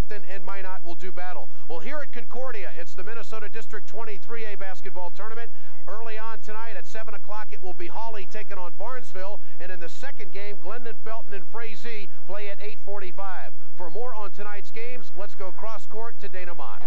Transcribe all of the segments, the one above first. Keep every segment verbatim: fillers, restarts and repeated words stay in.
Clifton and Minot will do battle. Well, here at Concordia, it's the Minnesota District twenty-three A basketball tournament. Early on tonight at seven o'clock, it will be Hawley taking on Barnesville. And in the second game, Glendon Felton and Frazee play at eight forty-five. For more on tonight's games, let's go cross court to Dana Mott.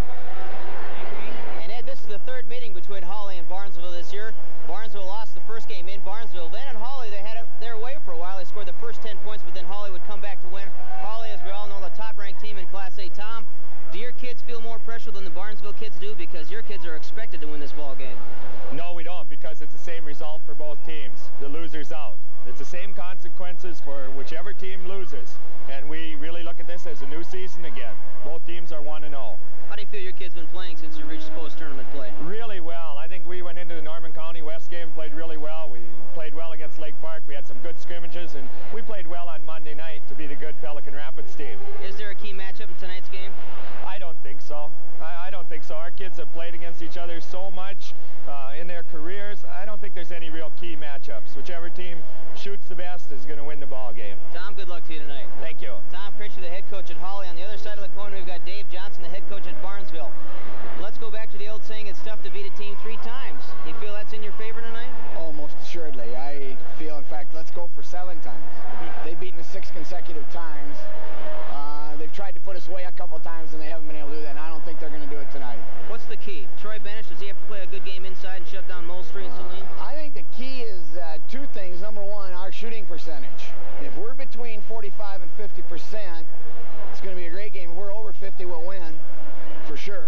And Ed, this is the third meeting between Hawley and Barnesville this year. Barnesville lost the first game in Barnesville. Then in Hawley, they had it their way for a while. They scored the first ten points, but then Hawley would come back to win. Hawley, as we all know, the top-ranked team in Class A. Tom, do your kids feel more pressure than the Barnesville kids do because your kids are expected to win this ball game? No, we don't, because it's the same result for both teams. The loser's out. It's the same consequences for whichever team loses. And we really look at this as a new season again. Both teams are one and oh. How do you feel your kids been playing since you reached post-tournament play? Really well. I think we went into the Norman County West game, played really well. We played well against Lake Park. We had some good scrimmages, and we played well on Monday night to beat a good Pelican Rapids team. Is there a key matchup in tonight's game? I don't think so. I, I don't think so. Our kids have played against each other so much uh, in their careers. I don't think there's any real key matchups. Whichever team shoots the best is going to win the ball game. Tom, good luck to you tonight. Thank you. Tom Critchley, the head coach at Hawley. On the other side of the coin, we've got Dave Johnson, the head coach at Barnesville. Let's go back to the old saying, it's tough to beat a team three times. You feel that's in your favor tonight? Oh, most assuredly. I feel, in fact, let's go for seven times. They've beaten us six consecutive times. Uh, they've tried to put us away a couple times, and they haven't been able to do that, and I don't think they're going to do it tonight. What's the key? Troy Benish, does he have to play a good game inside and shut down Moultrie and Sellin? Uh, I think the key is uh, two things. Number one, our shooting percentage. If we're between forty-five and fifty percent, it's going to be a great game. If we're over fifty, we'll win, for sure.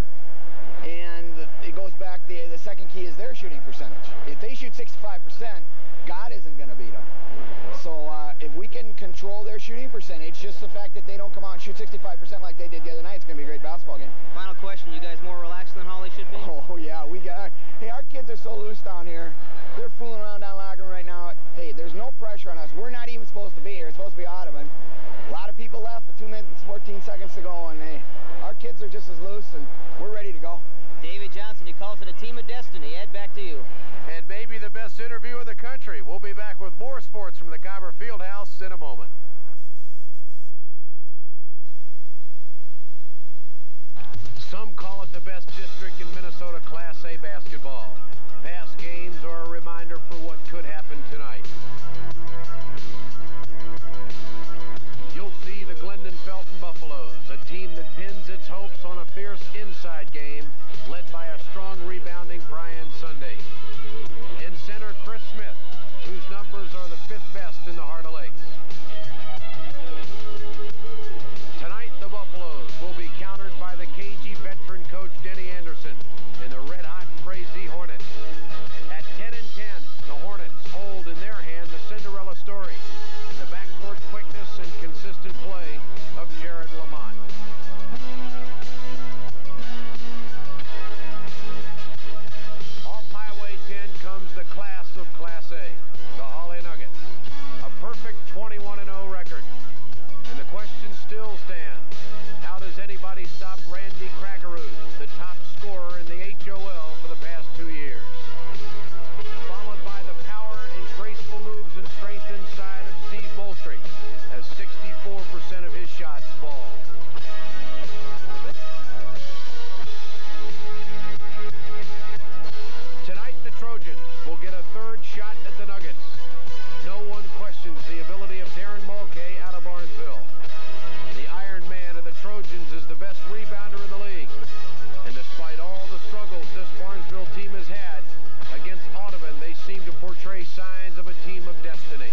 And it goes back, the, the second key is their shooting percentage. If they shoot sixty-five percent, God isn't going to beat them. So uh, if we can control their shooting percentage, just the fact that they don't come out and shoot sixty-five percent like they did the other night, it's going to be a great basketball game. Final question, you guys more relaxed than Hawley should be? Oh, yeah, we got, hey, our kids are so loose down here. They're fooling around down locker room right now. Hey, there's no pressure on us. We're not even supposed to be here. It's supposed to be Audubon. A lot of people left with two minutes and fourteen seconds to go, and hey, our kids are just as loose, and we're ready to go. David Johnson, he calls it a team of destiny. Ed, back to you. And maybe the best interview in the country. We'll be back with more sports from the Cobber Fieldhouse in a moment. Some call it the best district in Minnesota Class A basketball. Past games are a reminder for what could happen tonight. You'll see the Glendon Felton Buffaloes, a team that pins its hopes on a fierce inside game led by a strong rebounding Brian Sunday. In center, Chris Smith, whose numbers are the fifth best in the Heart of Lakes. Tonight, the Buffaloes will be countered by the K G veteran coach Denny Anderson and the red-hot Frazee Hornets. At ten and ten, the Hornets hold in their hand the Cinderella story and the backcourt quickness and consistent play of Jared Lamont. Off Highway ten comes the class of Class A, the Hawley Nuggets. A perfect twenty-one and oh record. And the question still stands, how does anybody stop Randy Crackeroo, the top scorer in the H O L for the past two years? Followed by the power and graceful moves and strength inside of Steve Moultrie, as sixty-four percent of his shots fall. Tonight, the Trojans will get a third shot at the Nuggets. No one questions the ability of Darren Mulcahy out of Barnesville. The Iron Man of the Trojans is the best rebounder in the league. And despite all the struggles this Barnesville team has had, against Audubon, they seem to portray signs of a team of destiny.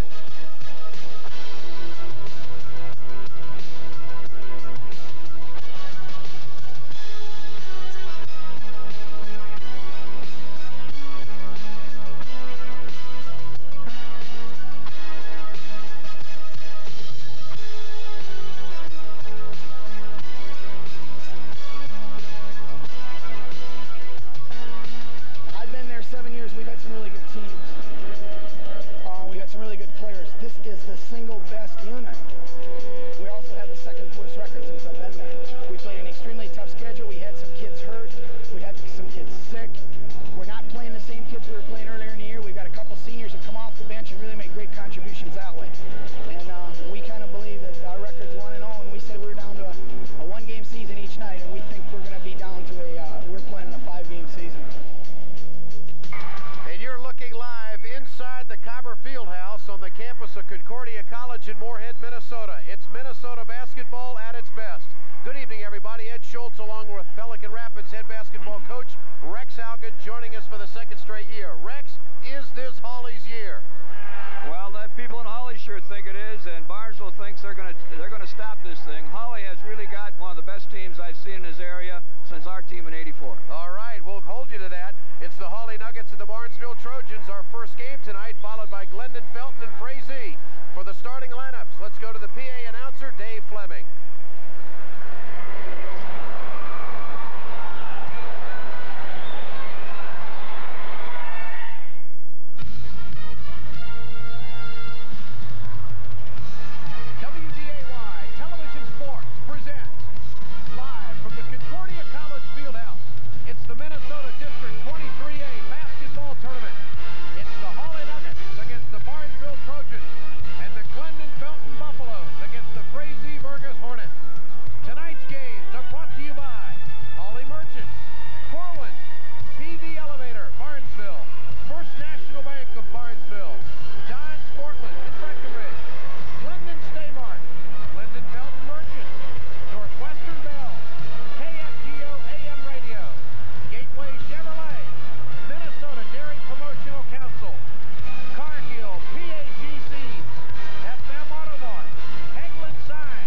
Seven years, we've had some really good teams. Uh, we had some really good players. This is the single best unit. We also have the second worst record since I've been there. We played an extremely tough schedule. We had some kids hurt. We had some kids sick. We're not playing the same kids we were playing earlier in the year. We've got a couple seniors that come off the bench and really make great contributions that way. And uh, we kind of believe that our record's one and oh, and we said we were down to a, a one-game season house of Concordia College in Moorhead, Minnesota. It's Minnesota basketball at its best. Good evening, everybody. Ed Schultz, along with Pelican Rapids head basketball coach Rex Haugen, joining us for the second straight year. Rex, is this Hawley's year? Well, the people in Hawley sure think it is, and Barnesville thinks they're going to they're going to stop this thing. Hawley has really got one of the best teams I've seen in this area since our team in eighty-four. All right, we'll hold you to that. It's the Hawley Nuggets and the Barnesville Trojans, our first game tonight, followed by Glendon Felton and Frazee. For the starting lineups, let's go to the P A announcer, Dave Fleming. W D A Y Television Sports presents, live from the Concordia College Fieldhouse, it's the Minnesota District twenty-three A basketball tournament. It's the Hawley Nuggets against the Barnesville Trojans and the Glendon Felton Buffaloes against the Frazee Burgess Hornets. Tonight's games are brought to you by Hawley Merchants, Corwin, P V Elevator, Barnesville, First National Bank of Barnesville, John Sportland in Breckenridge, Glendon Staymark, Glendon Felton Merchants, Northwestern Bell, K F G O A M Radio, Gateway Chevrolet, Minnesota Dairy Promotional Council, Cargill P A G Cs, F M Automart, Hegland Sign.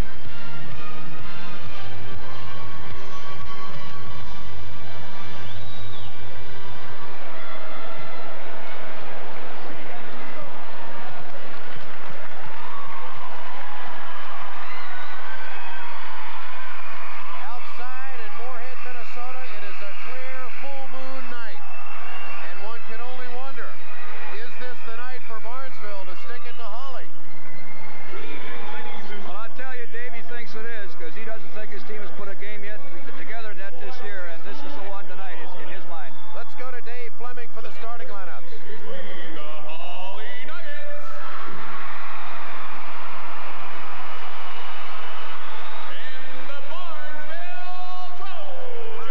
Outside in Moorhead, Minnesota, it is a clear full moon night. And one can only wonder, is this the night for Barnesville to stick it to Hawley? Well, I'll tell you, Davey thinks it is, because he doesn't think his team has put a game yet together yet this year, and this is the one tonight is in his mind. Let's go to Dave Fleming for the starting lineups. Between the Hawley Nuggets and the Barnesville Trojans.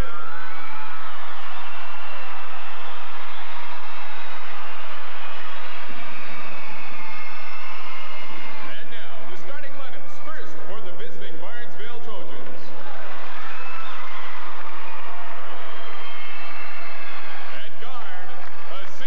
And now, the starting lineups. First, for the visiting Barnesville Trojans. At guard, a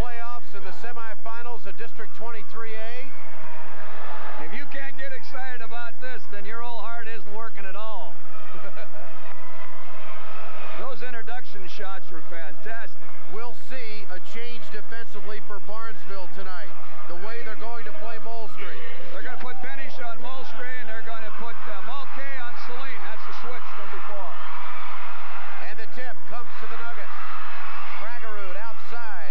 playoffs in the semifinals of District twenty-three A. If you can't get excited about this, then your old heart isn't working at all. Those introduction shots were fantastic. We'll see a change defensively for Barnesville tonight. The way they're going to play Moultrie. They're going to put Benish on Moultrie, and they're going to put uh, Mulcahy on Sellin. That's the switch from before. And the tip comes to the Nuggets. Kragerud outside.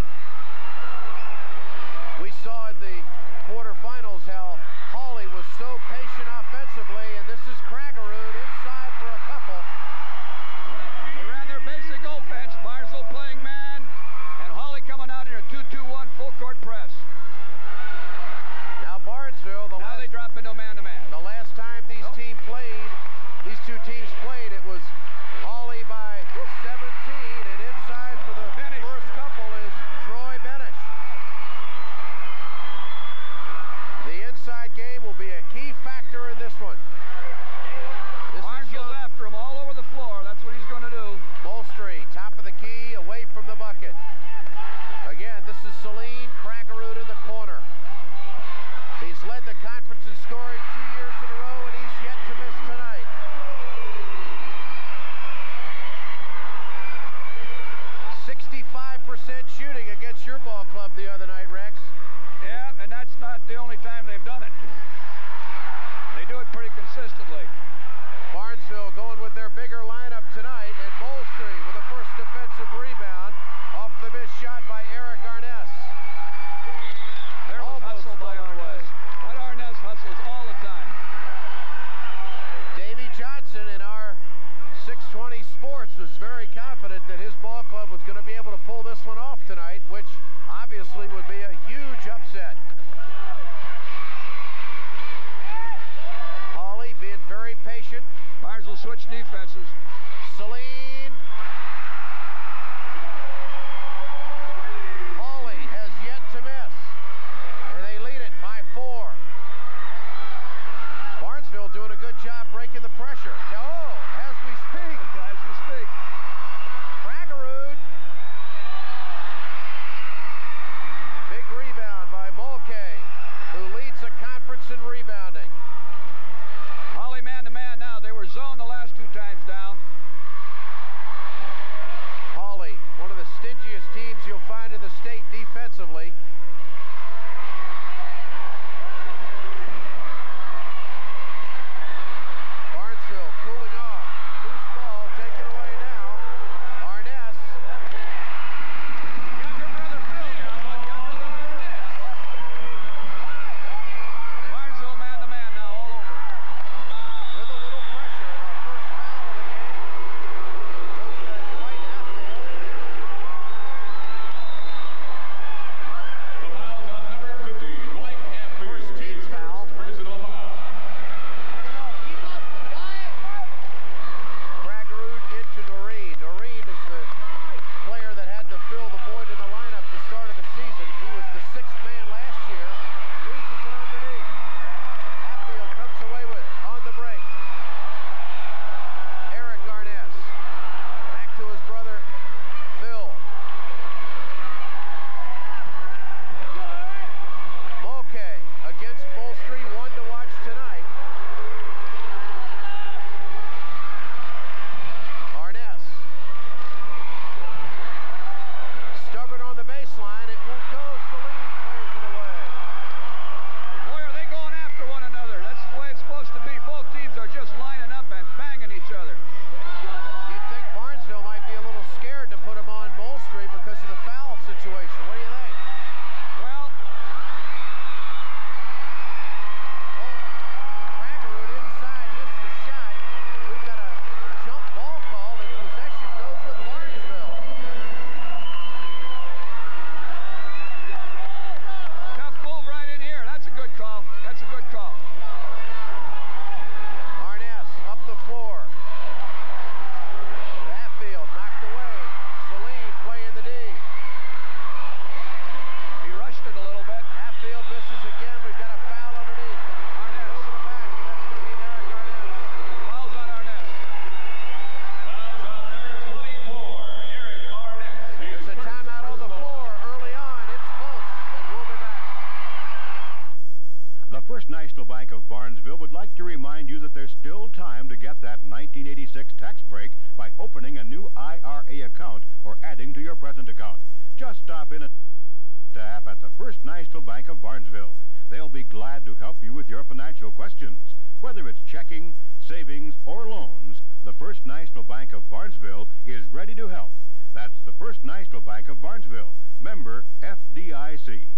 We saw in the quarterfinals how Hawley was so patient offensively, and this is Kragerud inside for a couple. They ran their basic offense, Barnesville playing man, and Hawley coming out in a two two one full court press. Now Barnesville, the now last, they drop into man-to-man. The last time these nope. team played, these two teams played, it was Hawley by seventeen, and inside for the Benish. First couple is Troy Benish. The inside game will be a key factor in this one. This Barnesville's after him all over the floor. That's what he's going to do. Moultrie, top of the key, away from the bucket. Again, this is Sellin, Kragerud in the corner. He's led the conference in scoring two years in a row, and he's yet to miss tonight. sixty-five percent shooting against your ball club the other night, Rex. Yeah, and that's not the only time they've done it. They do it pretty consistently. Barnesville going with their bigger lineup tonight, and Moultrie with the first defensive rebound off the missed shot by Eric Arness. There was Almost hustle by stolen away. Arness. That Arness hustles all the time. Davey Johnson in our six twenty Sports was very confident that his ball club was going to be able to pull this one off tonight, which obviously would be a huge upset. Hawley being very patient. Barnesville switch defenses. Sellin. Hawley has yet to miss, and they lead it by four. Barnesville doing a good job breaking the pressure. Oh, as we speak. As we speak. Kragerud. Big rebound by Mulcahy, who leads the conference in rebounding. Hawley man-to-man now. They were zoned the last two times down. Hawley, one of the stingiest teams you'll find in the state defensively. Barnesville cooling off. Loose ball taken away now. Arness. Younger brother Phil, gentlemen. Younger brother Phil. Barnesville man-to-man now all over. With a little pressure, and our first foul of the game goes to white-knuckler. The foul on number fifty, white-knuckler. First team foul. Personal foul. Kragerud into Noreen. Noreen is the player that had to fill the void in the lineup at the start of the season. He was the sixth man last year. Loses it underneath. Hatfield comes away with it on the break. Eric Arness. Back to his brother, Phil. Mulcahy against Moultrie. One to watch tonight. Arness. Stubborn on the baseline. It won't go. Sellin clears it away. Boy, are they going after one another. That's the way it's supposed to be. Both teams are just lining up and banging each other. You'd think Barnesville might be a little scared to put him on Moultrie because of the foul situation. What do you think? Well, Oh, Kragerud inside missed the shot. We've got a jump ball called, and possession goes with Barnesville. tough move right in here. That's a good call. That's a good call. Arness up the floor. Hatfield knocked away. Sellin playing the D. First National Bank of Barnesville would like to remind you that there's still time to get that nineteen eighty-six tax break by opening a new I R A account or adding to your present account. Just stop in and staff at the First National Bank of Barnesville. They'll be glad to help you with your financial questions. Whether it's checking, savings, or loans, the First National Bank of Barnesville is ready to help. That's the First National Bank of Barnesville. Member F D I C.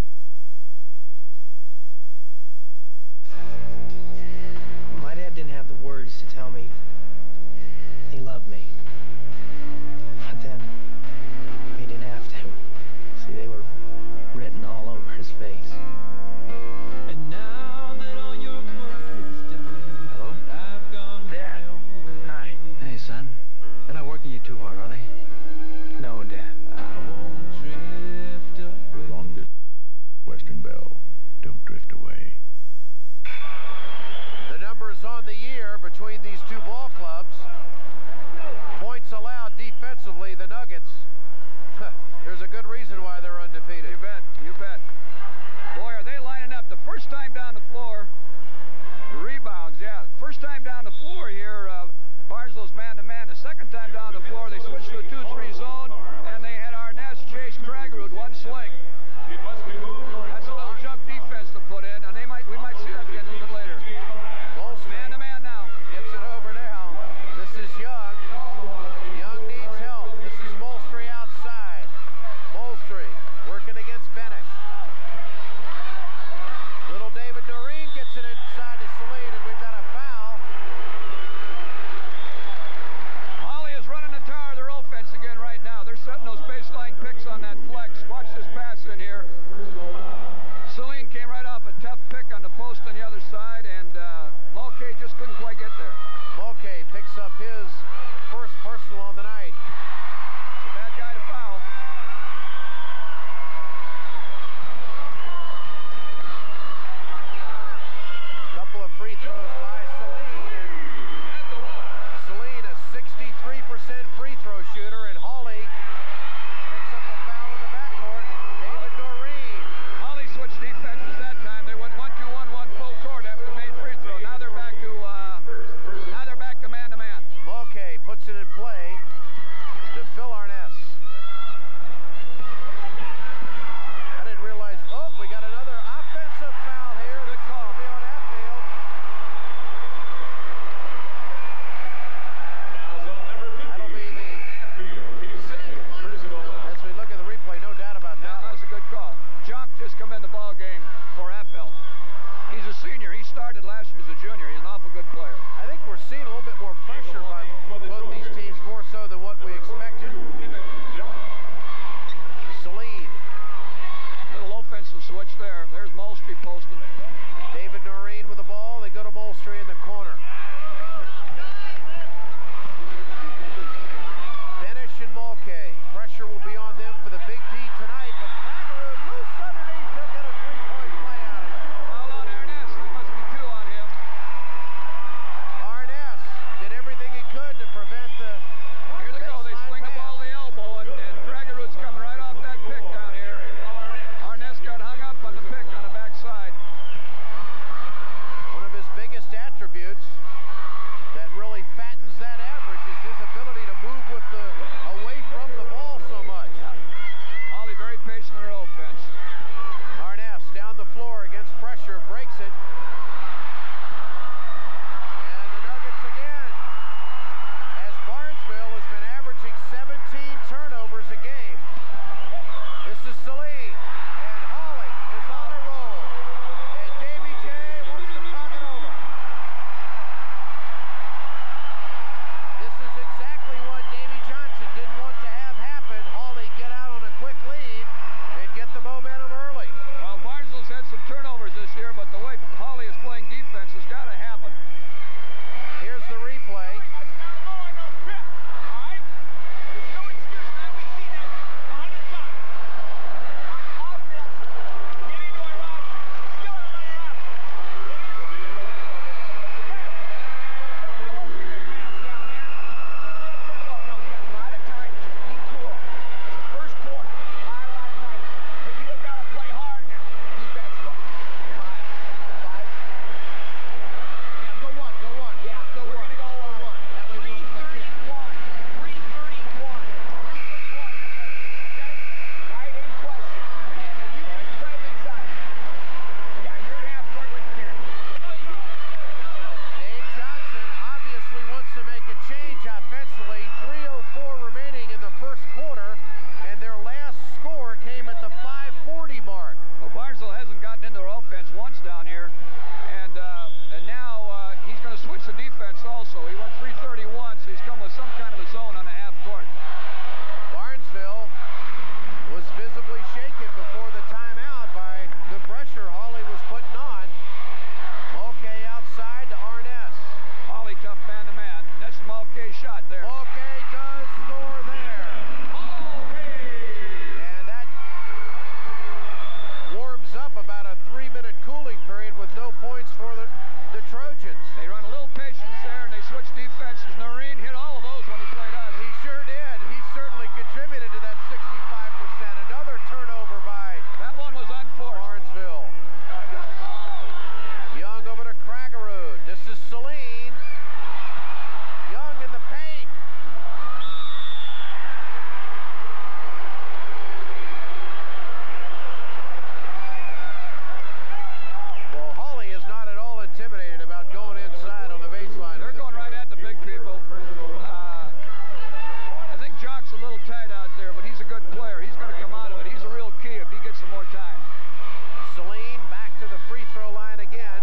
My dad didn't have the words to tell me he loved me. But then, he didn't have to. See, they were written all over his face. And now that all your work is done, hello? I've gone Dad. Hi. Hey, son. They're not working you too hard, are they? No, Dad. I won't drift away. Long distance. Western Bell. Don't drift away. The numbers on the year between these two ball clubs. Points allowed defensively, the Nuggets. There's a good reason why they're undefeated. You bet, you bet. Boy, are they lining up. The first time down the floor, the rebounds, yeah. First time down the floor here, uh, Barnesville's man-to-man. The second time down the floor, they switched to a two three zone, and they had Arness chase Kragerud one sling. That's a little junk defense to put in, and they might we might see that again a little bit later. Man-to-man now. Gets it over now. This is Young. Young needs help. This is Molstry outside. Molstry working against Benish. Little David Doreen gets it inside to Sellin, and we've got a foul. Hawley is running the tower of their offense again right now. They're setting those baseline picks on that flex. Watch this pass in here. Sellin came right off a tough pick on the post on the other side, and uh, Mulcahy just couldn't quite get there. Mulcahy picks up his first personal on the night. It's a bad guy to foul. Couple of free throws by Sellin. Sellin, a sixty-three percent free throw shooter, and Hawley picks up a foul in the backcourt. David Doreen. Hawley switched defenses that time. They went one two one one full court after the main free throw. Now they're back to uh, now they're back to man-to-man. Mulcahy puts it in play to Phil Arness. I didn't realize. Oh, we got another offensive foul here. Good call. This is gonna be on Hatfield. That'll be the. As we look at the replay, no doubt about Yeah, that. that was a good call. Jonk just come in the ball game for Hatfield. He's a senior. He started last year as a junior. He's an awful good player. I think we're seeing a little bit more pressure by both these teams, more so than what we expected. Sellin. Little offensive switch there. There's Molstry posting. David Doreen with the ball. They go to Molstry in the corner. Benish and Mulcahy. Pressure will be on them for the big D tonight, but Kragerud loose underneath. They'll get a three-point play out of it. Foul on Arness. There must be two on him. Arness did everything he could to prevent the Here they go. They baseline swing the pass. ball to the elbow, and, and Kragerud's coming right off that pick down here. Arness got hung up on the pick on the backside. One of his biggest attributes that really fattens that average is his ability to move with the away from the ball so much. Hawley very patient in their offense. Arness down the floor against pressure, breaks it. And the Nuggets again, as Barnesville has been averaging seventeen turnovers a game. This is Sellin, and Hawley is on a roll. And Davy J wants to talk it over. This is exactly what Davy Johnson didn't want to have happen. Hawley get out on a quick lead and get the momentum early. Well, Barnesville's had some turnovers this year, but the way Hawley is playing defense has got to happen. Here's the replay. at the five forty mark. Well, Barnesville hasn't gotten into their offense once down here, and uh, and now uh, he's going to switch the defense also. He went three thirty-one, so he's come with some kind of a zone on the half court. Barnesville was visibly shaken before the timeout by the pressure Hawley was putting on. Mulcahy outside to Arness. Hawley tough man-to-man. That's Mulcahy's shot there. Mulcahy does score there. And that warms up about a three-minute cooling period with no points for the, the Trojans. They run a little patience there, and they switch defenses. Noreen hit all of those when he played us. He sure did. He certainly contributed to that sixty-five percent. Another turnover by that one was unforced. Barnesville. Young over to Kragerud. This is Sellin. Young in the paint. Well, Hawley is not at all intimidated about going inside on the baseline. They're going right at the big people. Uh, I think Jock's a little tight out there, but he's a good player. He's going to come out of it. He's a real key if he gets some more time. Sellin back to the free throw line again.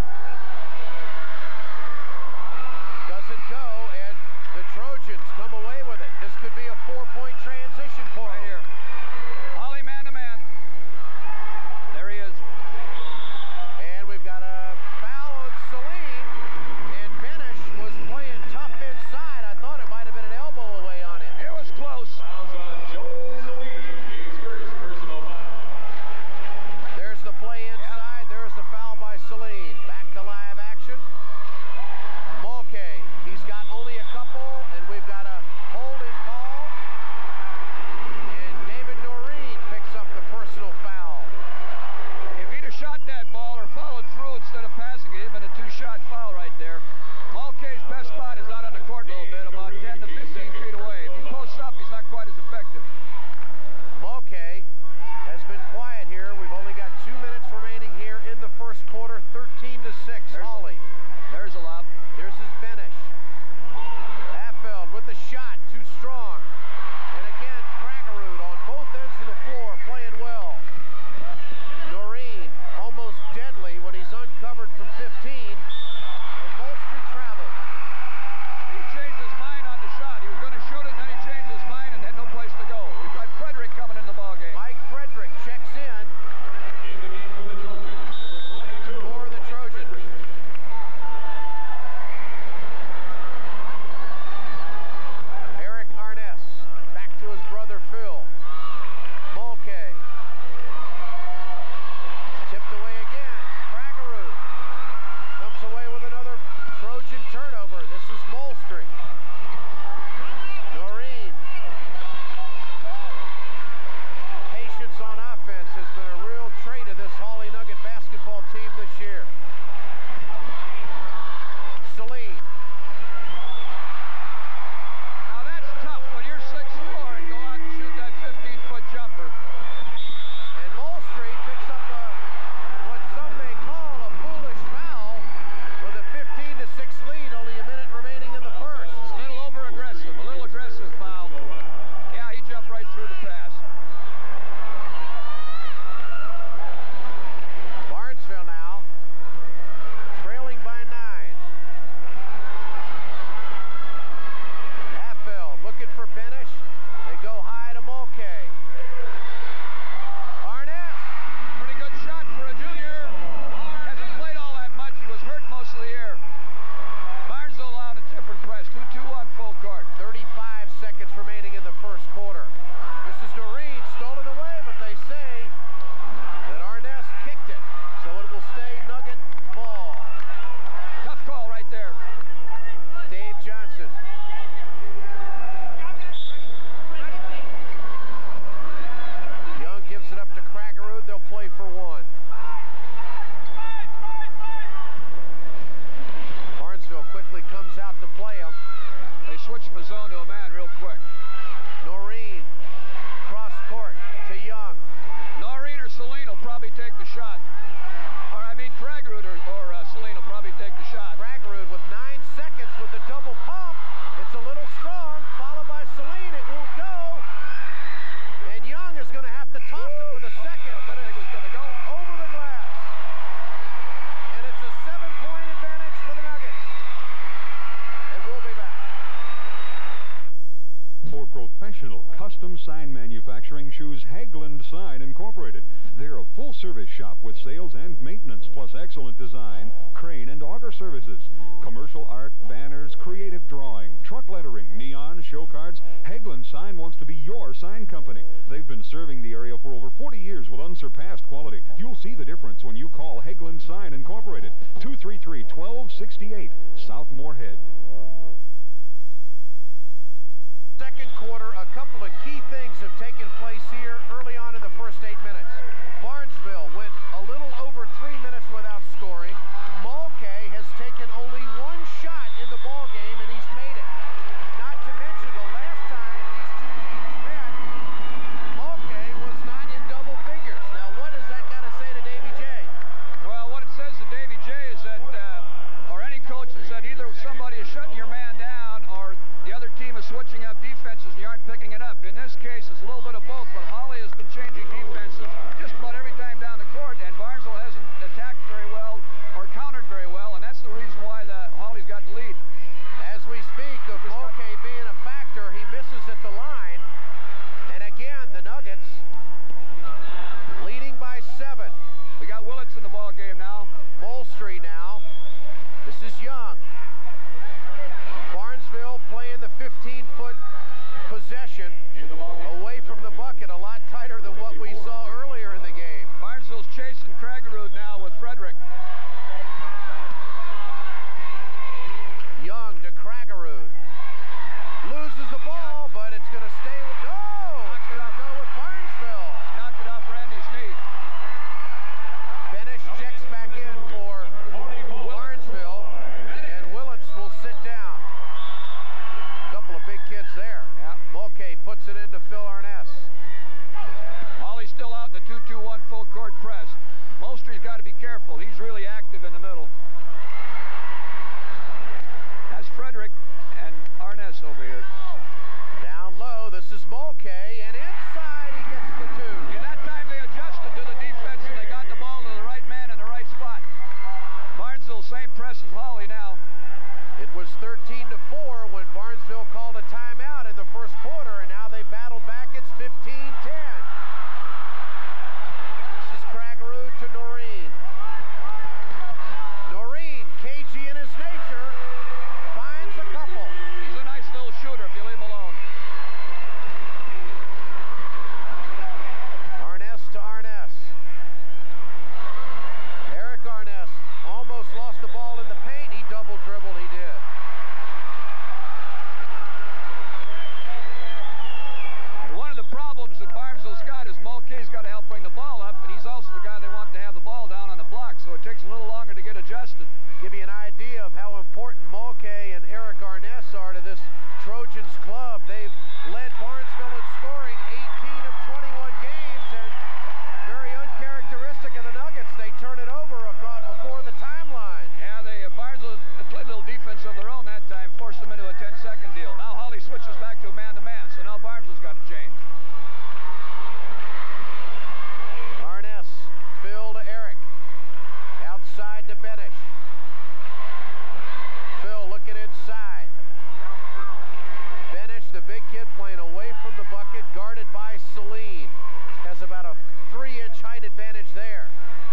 Doesn't go, and the Trojans come away with it. This could be a four-point transition for Right him. here. Hawley man-to-man. There he is. And we've got a foul on Sellin, and Benish was playing tough inside. I thought it might have been an elbow away on him. It was close. Fouls on Joel Sellin, his first personal foul. There's the play inside. There's the foul by Sellin. Back to live action. Mulcahy, he's got only a couple, and we've got a holding call. And David Noreen picks up the personal foul. If he'd have shot that ball or followed through instead of passing it, it'd been a two-shot foul right there. Mulcahy's best spot is out on the court a little bit, about ten to fifteen feet away. If he posts up, he's not quite as effective. Mulcahy has been quiet here. We've only got two minutes remaining here in the first quarter, thirteen to six. There's a- Hawley. There's a lob. Here's his Benish. Affeld with the shot, too strong. And again, Kragerud on both ends of the floor, playing well. Noreen, almost deadly when he's uncovered from fifteen. And Molstry traveled. He changed his mind on the shot. He was going to shoot it, and then he changed his mind and had no place to go. We've got Frederick coming in the ballgame. Mike Frederick checks in In the game for the Trojans, number twenty-two. for the Trojans. Eric Arness back to his brother Phil. Mulcahy. Tipped away again. Kragerud comes away with another Trojan turnover. This is Molstry. Noreen. Patience on offense has been a real trait of this Hawley Nugget basketball team this year. Sellin. Now that's tough when you're six four and go out and shoot that fifteen-foot jumper. And Molstry picks up a, what some may call a foolish foul with a fifteen to six lead, only a minute remaining in the first. A little over-aggressive, a little aggressive foul. Yeah, he jumped right through the pass. Barnesville now, trailing by nine. Affeld looking for Benish. They go high to Mulcahy. Arness. Pretty good shot for a junior. Hasn't played all that much. He was hurt most of the year. Barnesville allowed a tip and press. two two on full court. thirty-five seconds remaining in the first quarter. This is Noreen, stolen away, but they say that Arness kicked it, so it will stay Nugget ball. Tough call right there. Dave Johnson. Young gives it up to Kragerud. They'll play for one. Barnesville quickly comes out to play him. They switched from a zone to a man real quick. Noreen, cross court to Young. Noreen or Sellin will probably take the shot. Or, I mean, Kragerud or, or uh, Sellin will probably take the shot. Kragerud with nine seconds with the double pump. It's a little strong, followed by Sellin. It won't go. And Young is going to have to toss it for the Professional custom sign manufacturing choose Haugen Sign Incorporated. They're a full-service shop with sales and maintenance, plus excellent design, crane and auger services. Commercial art, banners, creative drawing, truck lettering, neon, show cards. Haugen Sign wants to be your sign company. They've been serving the area for over forty years with unsurpassed quality. You'll see the difference when you call Haugen Sign Incorporated. two three three, one two six eight, South Moorhead. Second quarter, a couple of key things have taken place here early on in the first eight minutes. Barnesville went a little over three minutes without scoring. Mulcahy has taken only one shot in the ball game, and he's made it. Not to mention the last time these two teams met, Mulcahy was not in double figures. Now, what has that got to say to Davy J? Well, what it says to Davy J is that, uh, or any coach, is that either somebody is shutting your man down or the other team is switching up defenses and you aren't picking it up. In this case, it's a little bit of both, but Hawley has been changing defenses just about every time down the court, and Barnesville hasn't attacked very well or countered very well, and that's the reason why the Hawley's got the lead. As we speak of Mulcahy being a factor, he misses at the line, and again, the Nuggets leading by seven. We got Willits in the ball game now. Molstry now. This is Young. Barnesville playing the fifteen-foot possession away from the bucket, a lot tighter than what we saw earlier in the game. Barnesville's chasing Kragerud now with Frederick. Young to Kragerud. Loses the ball, but it's going to stay with... No! It's going to go with Barnesville. Knocked it off Randy's knee. Benish checks back in for Barnesville, and Willits will sit down. Couple of big kids there. Yeah. Mulcahy puts it into Phil Arness. Hawley's still out in the two two one full court press. Molstry's got to be careful. He's really active in the middle. That's Frederick and Arness over here. Down low, this is Mulcahy, and inside he gets the two. Yeah, that time they adjusted to the defense and they got the ball to the right man in the right spot. Barnesville, same press as Hawley now. It was thirteen to four when Barnesville called a timeout in the first quarter, and now they battled back. It's fifteen ten. This is Kragerud to Noreen. Noreen, cagey in his nature, finds a couple. He's a nice little shooter if you leave him alone. Arness to Arness. Eric Arness almost lost the ball in the paint. He double dribbled, he did. One of the problems that Barnesville's got is Mulcahy's got to help bring the ball up, and he's also the guy they want to have the ball down on the block, so it takes a little longer to get adjusted. Give you an idea of how important Mulcahy and Eric Arness are to this Trojans club. They've led Barnesville in scoring eighteen of twenty-one games, and very uncharacteristic of the Nuggets. They turn it over across before the timeline. Yeah, they uh, Barnesville played a little defense of their own that time, forced them into a ten second deal. Now Hawley switches back to a man-to-man, so now Barnesville's got to change. Arness, Phil to Eric. Outside to Benish. Phil looking inside. Benish, the big kid, playing away from the bucket, guarded by Sellin. Has about a three-inch height advantage there.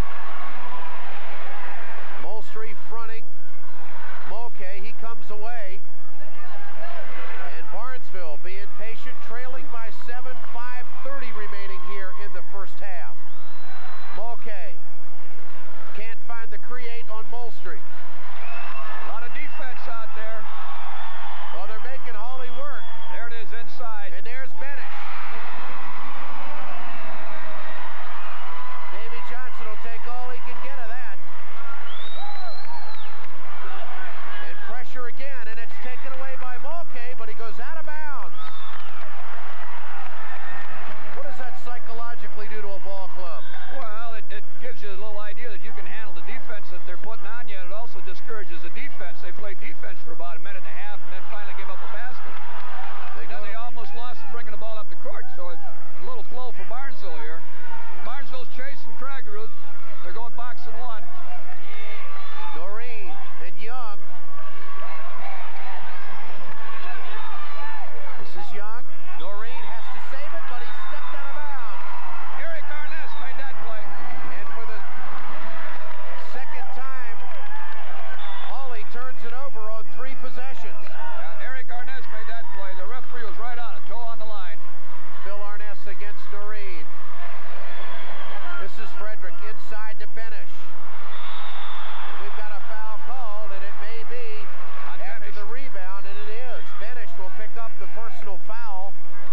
Molstry fronting. Mulcahy, he comes away. And Barnesville being patient, trailing by seven, five thirty remaining here in the first half. Mulcahy can't find the create on Molstry. A lot of defense out there. Well, they're making Hawley work. There it is inside. And there's Benish. Davy Johnson will take all he can get of that. And pressure again, and it's taken away by Mulcahy, but he goes out of bounds. What does that psychologically do to a ball club? Well, it, it gives you a little idea that you can handle the defense that they're putting on you, and it also discourages the defense. They played defense for about a minute and a half and then finally gave up a basket. They then they almost lost bringing the ball up the court, so it's a little flow for Barnesville here. Barnesville's chasing Kragerud. They're going box and one. Noreen and Young. This is Young. Noreen Frederick inside to Benish. And we've got a foul called, and it may be On after Benish. the rebound, and it is. Benish will pick up the personal foul.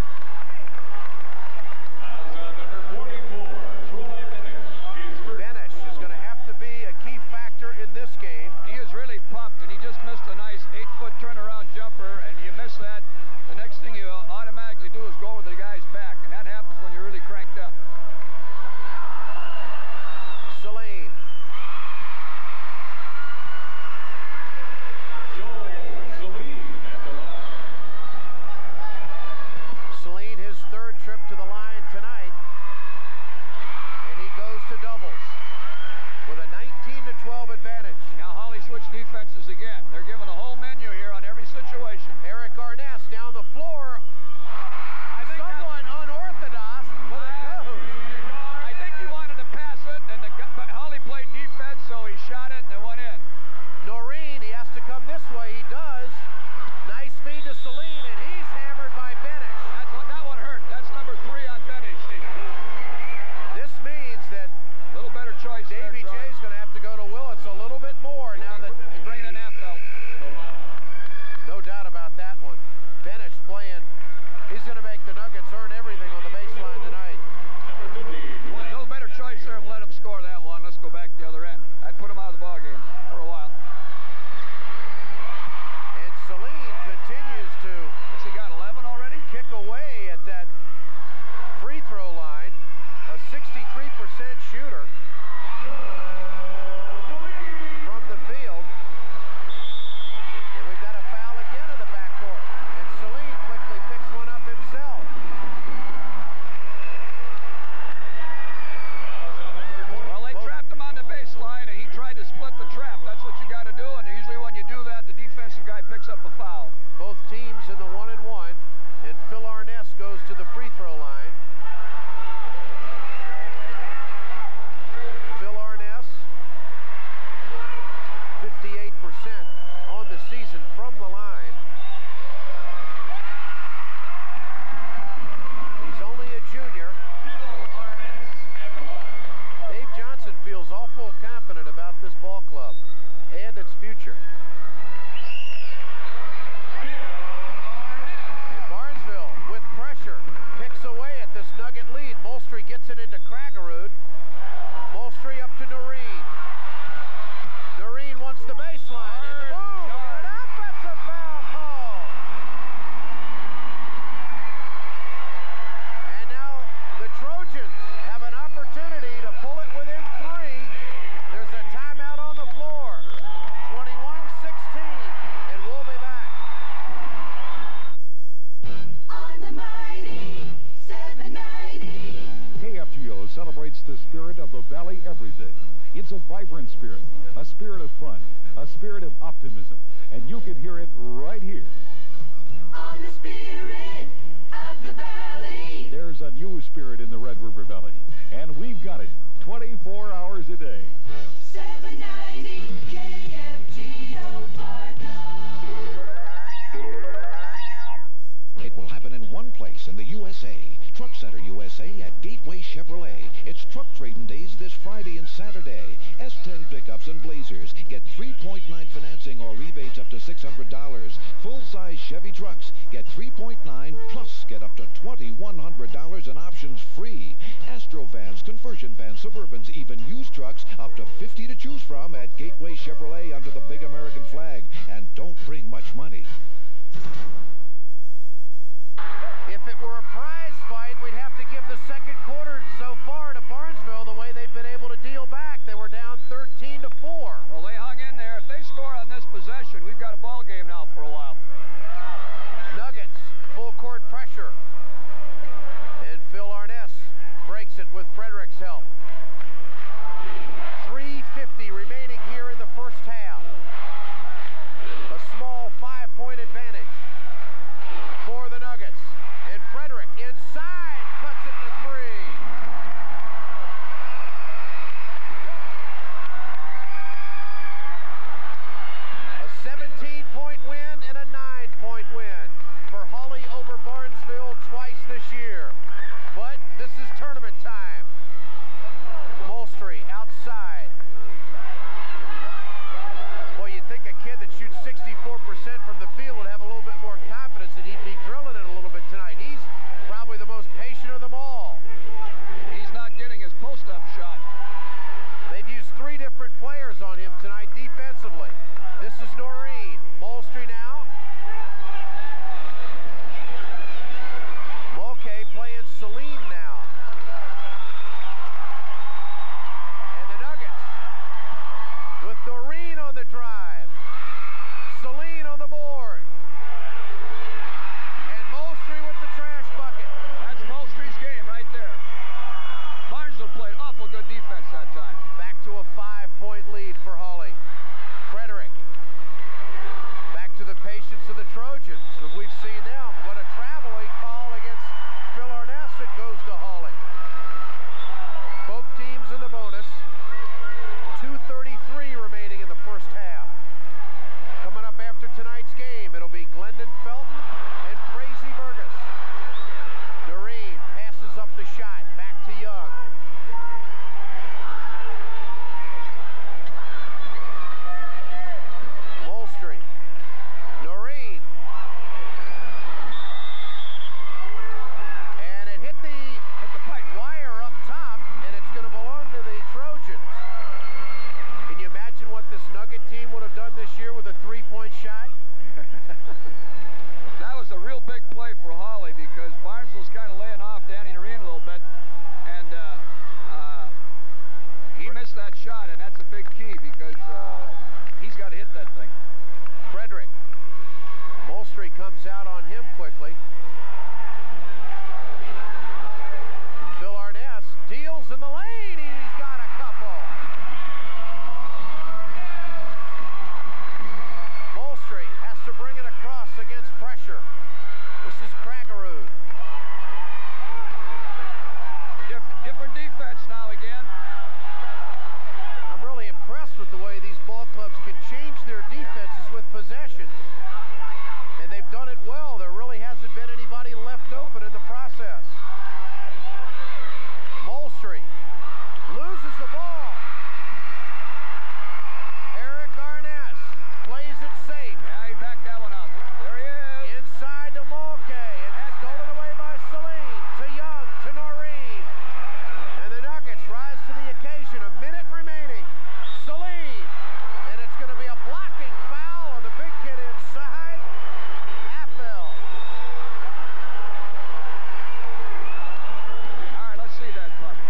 Fouls on number forty-four, Troy Benish. His first. Benish is going to have to be a key factor in this game. He is really pumped, and he just missed a nice eight-foot turnaround jumper, and you miss that, the next thing you automatically do is go over the guy's back, and that happens when you're really cranked up. Sellin. Joel Sellin at the line. Sellin, his third trip to the line tonight, and he goes to doubles with a nineteen to twelve advantage. Now Hawley switched defenses again. They're giving a whole menu here on every situation. Eric Arness down the floor. I think Somewhat unorthodox, but it goes. I think he wanted to pass it, and the, but Hawley played defense, so he shot it, and it went in. Noreen, he has to come this way. He does. Nice feed to Sellin, and he's hammered by Benish. That's what, that one hurt. That's number three on Benish. This means that A little better choice there, Davy Troy. J's going to have to go to Willits a little bit more now that He's bringing an half belt. no doubt about that one. Benish playing. He's going to make the Nuggets earn everything on the baseline tonight. A little better choice there and let him score that one. Let's go back the other end. I'd put him out of the ball game for a while. And Sellin continues to Has he got eleven already? kick away at that free throw line. A sixty-three percent shooter from the field. And we've got a foul again in the backcourt. And Sellin quickly picks one up himself. Well, they trapped him on the baseline, and he tried to split the trap. That's what you got to do, and usually when you do that, the defensive guy picks up a foul. Both teams in the one and one. And Phil Arness goes to the free throw line. Phil Arness, fifty-eight percent on the season from the line. He's only a junior. Dave Johnson feels awful confident about this ball club and its future. And Barnesville, with pressure, picks away at this Nugget lead. Molstry gets it into Kragerud. Molstry up to Noreen. Noreen wants the baseline, and the move, and an offensive foul call. And now the Trojans have an opportunity to pull it within three. There's a timeout on the floor. twenty-one sixteen, and we'll be back. On the mighty seven ninety. K F G O celebrates the spirit of the Valley every day. It's a vibrant spirit, a spirit of fun, a spirit of optimism, and you can hear it right here. On the spirit of the valley. There's a new spirit in the Red River Valley, and we've got it twenty-four hours a day. seven ninety K F G O Fargo. It will happen in one place in the U S A. Truck Center U S A at Gateway Chevrolet. It's truck trading days this Friday and Saturday. S ten pickups and Blazers get three point nine financing or rebates up to six hundred dollars. Full-size Chevy trucks get three point nine plus get up to twenty-one hundred dollars in options free. Astro vans, conversion vans, Suburbans, even used trucks up to fifty to choose from at Gateway Chevrolet under the big American flag. And don't bring much money. If it were a prize fight, we'd have to give the second quarter so far to Barnesville the way they've been able to deal back. They were down thirteen to four. Well, they hung in there. If they score on this possession, we've got a ball game now for a while. Nuggets, full court pressure. And Phil Arness breaks it with Frederick's help. three fifty remaining here in the first half. A small five-point advantage for the Nuggets. And Frederick inside cuts it to three. A seventeen-point win and a nine-point win for Hawley over Barnesville twice this year. But this is tournament time. shot. They've used three different players on him tonight defensively. This is Noreen. Molstry now. Mulcahy playing Sellin now. And the Nuggets with Noreen on the drive. Sellin on the board. And Molstry with the trash bucket. That's Molstry's game right there. Barnesville played awful good defense that time. Back to a five-point lead for Hawley. Frederick. Back to the patience of the Trojans. We've seen them. What a traveling call against Phil Arness. It goes to Hawley. Both teams in the bonus. two thirty-three remaining in the first half. Coming up after tonight's game, it'll be Glendon Felton and Crazy Burgess. Noreen passes up the shot. Back to Young. Molstry. Noreen. And it hit the, hit the pipe wire up top, and it's going to belong to the Trojans. Can you imagine what this Nugget team would have done this year with a three-point shot? That was a real big play for Hawley because Barnesville's kind of laying off Danny Noreen a little bit, and uh, uh, he missed that shot, and that's a big key because uh, he's got to hit that thing. Frederick. Molstry comes out on him quickly. Phil Arness deals in the lane. He's got a couple. Molstry has to bring it across against pressure. This is Kragerud. Diff different defense now again. I'm really impressed with the way these ball clubs can change their defenses with possessions. And they've done it well. There really hasn't been anybody left open in the process. Molstry loses the ball. Eric Arness plays it safe. Yeah, he backed that one out. There he is. Inside to Mulcahy, and that's stolen away by Sellin. To Young, to Noreen. And the Nuggets rise to the occasion. A minute remaining. Sellin. And it's going to be a blocking foul on the big kid inside. Appel. All right, let's see that puck.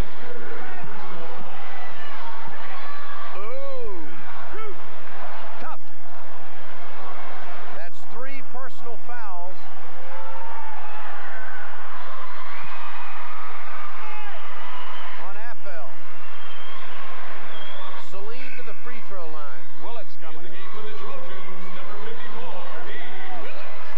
Ooh. Tough. That's three personal fouls. On Appel. Sellin to the free throw line. Willett's coming in. For the Trojans, number fifty-four, Dean Willits.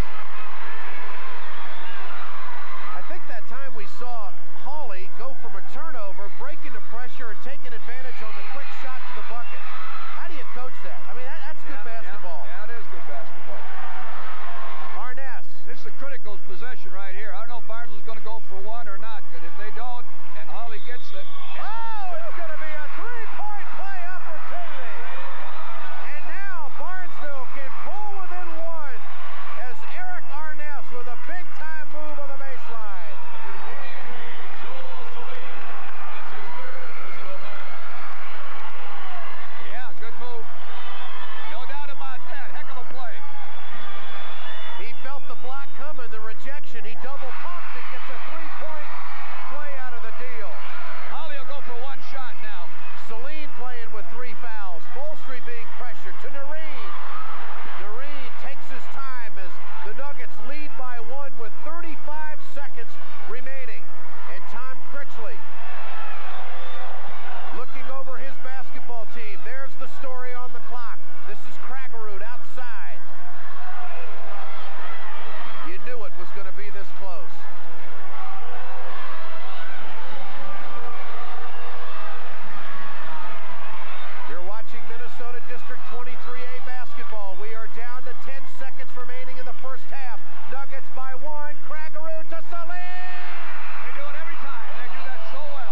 I think that time we saw Hawley go from a turnover, break into pressure, and taking advantage on the quick shot to the bucket. How do you coach that? I mean, that, that's good Yeah, basketball. Yeah, yeah, it is good basketball. Arness. This is a critical possession right here. I don't know if Barnesville's going to go for one or not, but if they don't, and Hawley gets it. Oh, it's going to be a three-point play opportunity. And now Barnesville can pull within one as Eric Arness with a big-time move on the baseline. Joel Sellin. That's his third personal foul. Yeah, good move. No doubt about that. Heck of a play. He felt the block coming, the rejection. He double pumped and gets a three-point play out of the deal. Hawley will go for one shot now. Sellin playing with three fouls. Molstry being pressured to Noreen. Noreen takes his time as the Nuggets lead by one with thirty-five seconds remaining. And Tom Critchley looking over his basketball team. There's the story on the clock. This is Kragerud outside. You knew it was going to be this close. You're watching Minnesota District twenty-three A basketball. We are down to ten seconds remaining in the first half. Nuggets by one. Kragerud to Sellin. They do it every time. They do that so well.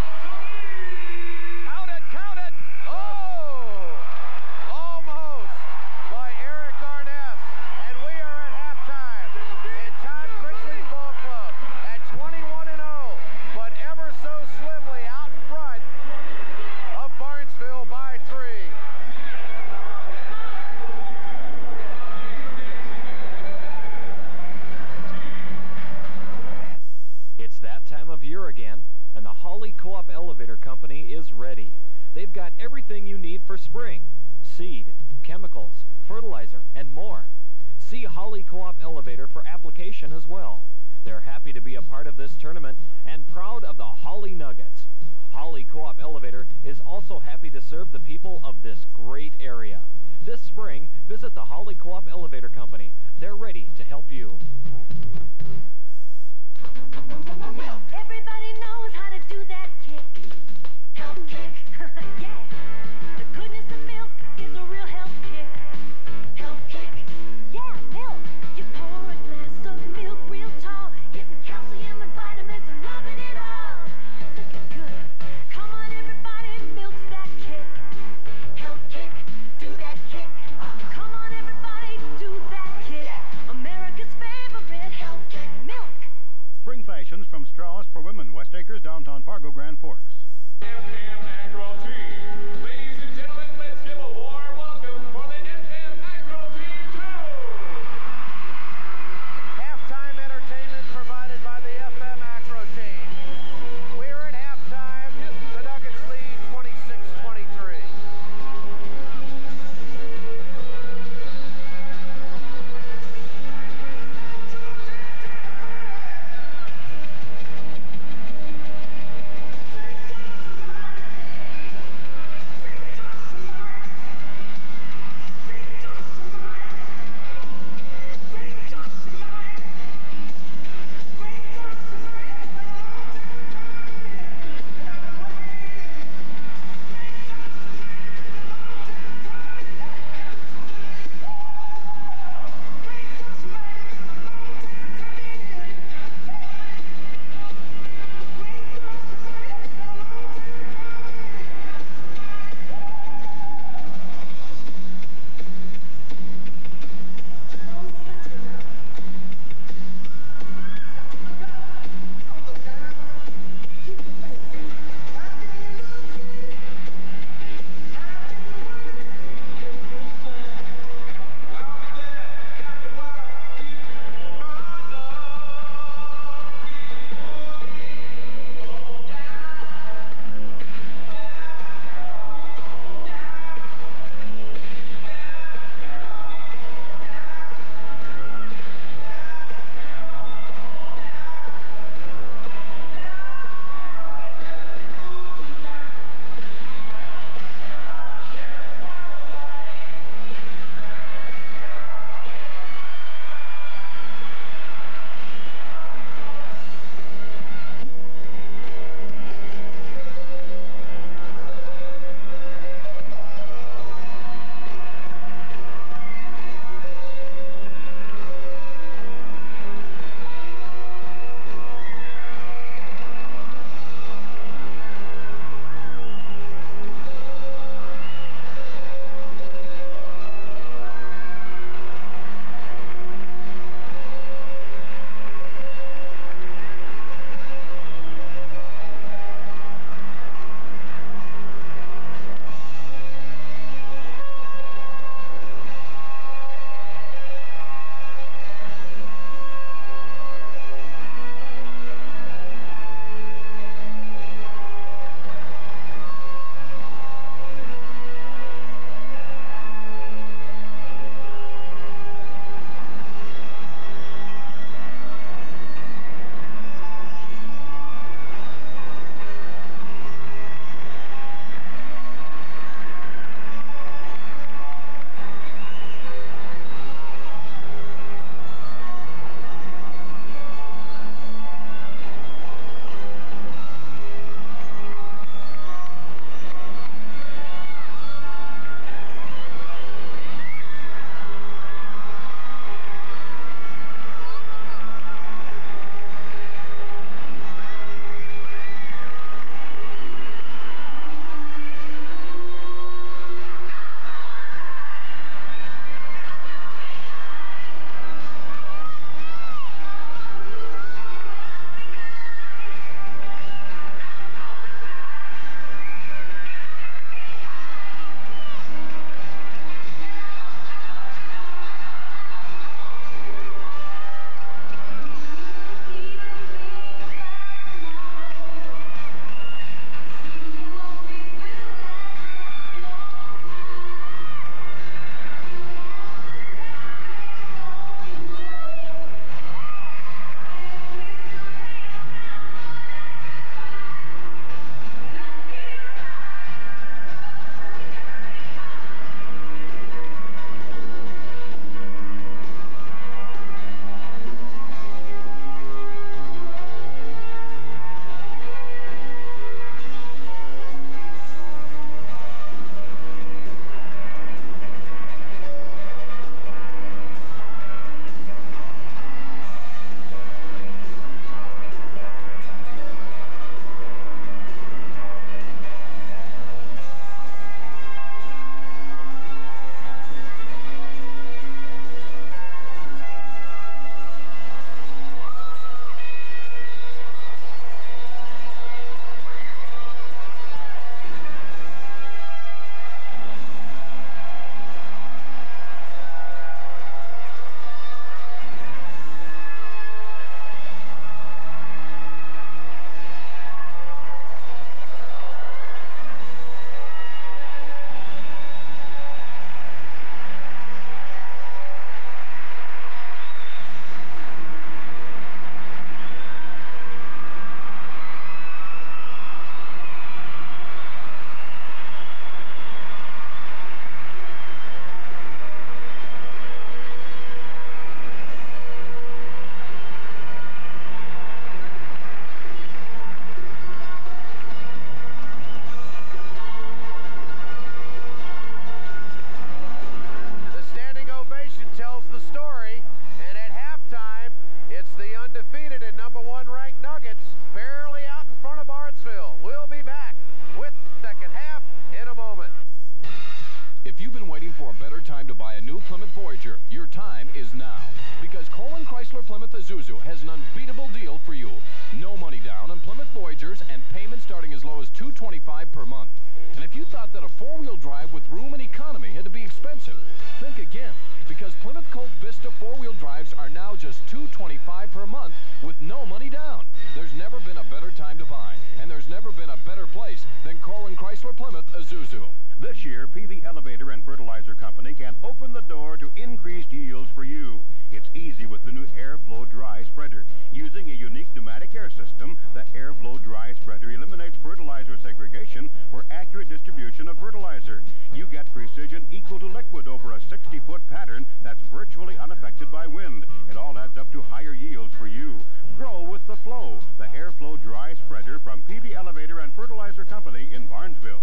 Count it, count it. Oh! Almost by Eric Arness. And we are at halftime. And Tom Critchley's ball club at twenty-one and oh, but ever so slimly out in front They've got everything you need for spring: seed, chemicals, fertilizer, and more. See Hawley Co-op Elevator for application as well. They're happy to be a part of this tournament and proud of the Hawley Nuggets. Hawley Co-op Elevator is also happy to serve the people of this great area. This spring, visit the Hawley Co-op Elevator Company. They're ready to help you. Everybody knows how to do that kick. Help kick. Yeah. The goodness of milk is a real help kick. Help kick. Yeah, milk. You pour a glass of milk real tall, getting calcium and vitamins and loving it all. Looking good. Come on, everybody, milk's that kick. Help kick. Do that kick. Come on, everybody, do that kick. America's favorite help kick. Milk. Spring fashions from Strauss for women, West Acres, downtown Fargo, Grand Forks. F M Agro Team. Ladies and gentlemen, let's give a warm welcome for the F M Agro Team two. Halftime entertainment provided by the F M Agro Team. We're at halftime. The Nuggets lead twenty-six twenty-three. for a better time to buy a new Plymouth Voyager, your time is now. Because Colin Chrysler Plymouth Isuzu has an unbeatable deal for you. No money down on Plymouth Voyagers and payments starting as low as two hundred twenty-five dollars per month. And if you thought that a four-wheel drive with room and economy had to be expensive, think again. Because Plymouth Colt Vista four-wheel drives are now just two hundred twenty-five dollars per month with no money down. There's never been a better time to buy, and there's never been a better place than Colin Chrysler Plymouth Isuzu. This year, P V Elevator and Fertilizer Company can open the door to increased yields for you. It's easy with the new Airflow Dry Spreader. Using a unique pneumatic air system, the Airflow Dry Spreader eliminates fertilizer segregation for accurate distribution of fertilizer. You get precision equal to liquid over a sixty-foot pattern that's virtually unaffected by wind. It all adds up to higher yields for you. Grow with the flow. The Airflow Dry Spreader from P V Elevator and Fertilizer Company in Barnesville.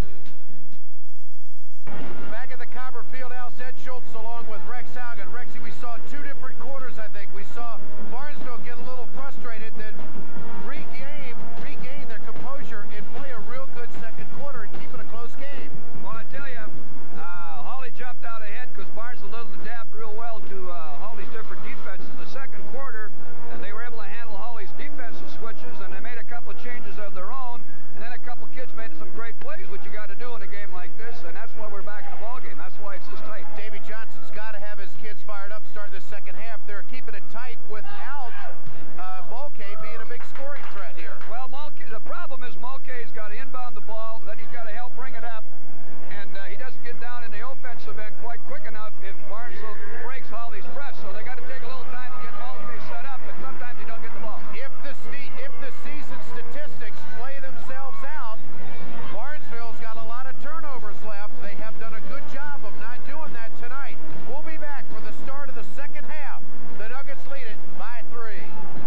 Back at the Copperfield House, Ed Schultz along with Rex Haugen. Rexy, we saw two different quarters, I think. We saw Barnesville get a little frustrated, then regain, regain their composure and play a real good second quarter and keep it a close game. Well, I tell you, uh, Hawley jumped out ahead because Barnesville doesn't adapt real well to uh, Hawley's different defenses in the second quarter, and they were able to handle Hawley's defensive switches, and they made a couple of changes of their own, and then a couple of kids made some great plays, which you got to do in a game like this, and that's why we're back in the ballgame. That's why it's this tight. Davey Johnson's got to have his kids fired up starting the second half. They're keeping it tight without uh, Mulcahy being a big scoring threat here. Well, Mulcahy, the problem is Mulcahy's got to inbound the ball, then he's got to help bring it up, and uh, he doesn't get down in the offensive end quite quick enough if Barnesville breaks Hawley's press, so they got to take a little time to get Mulcahy set up, and sometimes he don't get the ball. If the, if the season statistics play themselves out, Barnesville's got a lot of turnovers left. They have done a good job of not doing that tonight. We'll be back for the start of the second half. The Nuggets lead it by three.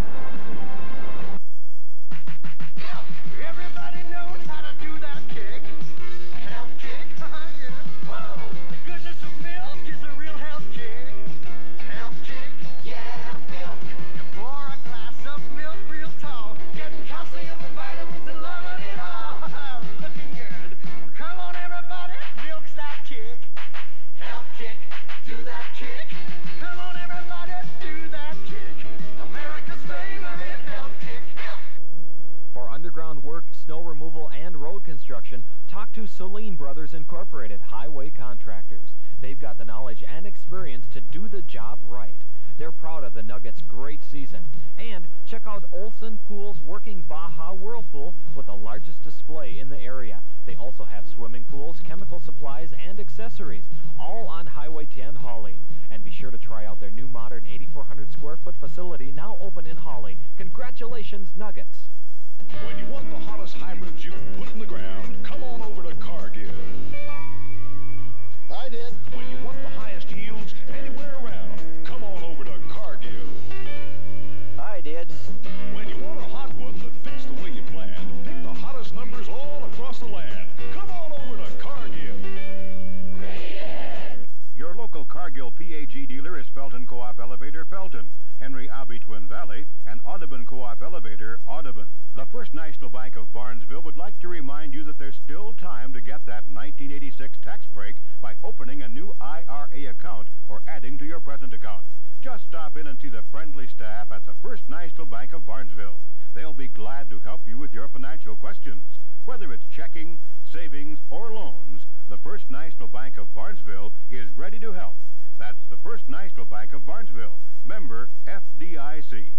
Everybody knows how to do that kick. Health kick, yeah. Whoa! The goodness of milk is a real health kick. Health kick, yeah, milk. You pour a glass of milk real tall, getting calcium and vitamins and loving it all. Looking good. Well, come on, everybody, milk's that kick. Health kick, do that kick. Come on, everybody, do that kick. America's favorite health kick. For underground work, snow removal, and road construction, talk to Sellin Brothers Incorporated, highway contractors. They've got the knowledge and experience to do the job right. They're proud of the Nuggets' great season. And check out Olson Pool's working Baja Whirlpool with the largest display in the area. They also have swimming pools, chemical supplies, and accessories, all on Highway ten Hawley. And be sure to try out their new modern eighty-four hundred square foot facility now open in Hawley. Congratulations, Nuggets! When you want the hottest hybrids you can put in the ground, come on over to Cargill. I did. When you want the highest yields anywhere around, come on over to Cargill. I did. When you want a hot one that fits the way you planned, pick the hottest numbers all across the land. Come on over to Cargill. Your local Cargill P A G dealer is Felton Co-op Elevator Felton, Henry Abbey Twin Valley, and Audubon Co-op Elevator Audubon. The First National Bank of Barnesville would like to remind you that there's still time to get that nineteen eighty-six tax break by opening a new I R A account or adding to your present account. Just stop in and see the friendly staff at the First National Bank of Barnesville. They'll be glad to help you with your financial questions. Whether it's checking, savings, or loans, the First National Bank of Barnesville is ready to help. That's the First National Bank of Barnesville, member F D I C.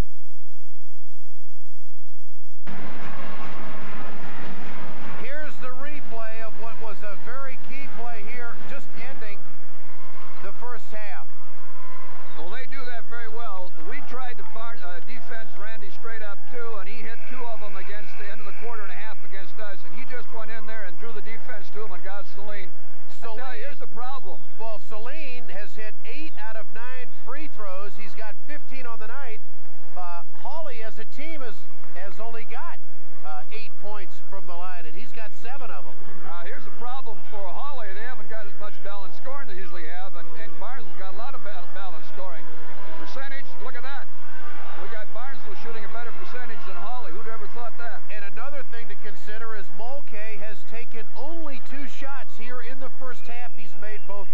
Here's the replay of what was a very key play here, just ending the first half. Well, they do that very well. We tried to uh, defense Randy straight up, too, and he hit two of them against the end of the quarter and a half against us, and he just went in there and drew the defense to him and got Sellin. Sellin, I tell you, here's the problem. Well, Sellin has hit eight out of nine free throws. He's got fifteen on the night. Uh, Hawley, as a team, has, has only got uh, eight points from the line, and he's got seven of them. Uh, here's the problem for Hawley. They haven't got as much balanced scoring as they usually have, and, and Barnesville's got a lot of ba balanced scoring. Percentage, look at that. We got Barnesville shooting a better percentage than Hawley. Who'd ever thought that? And another thing to consider is Mulcahy has taken only two shots here in the first half. He's made both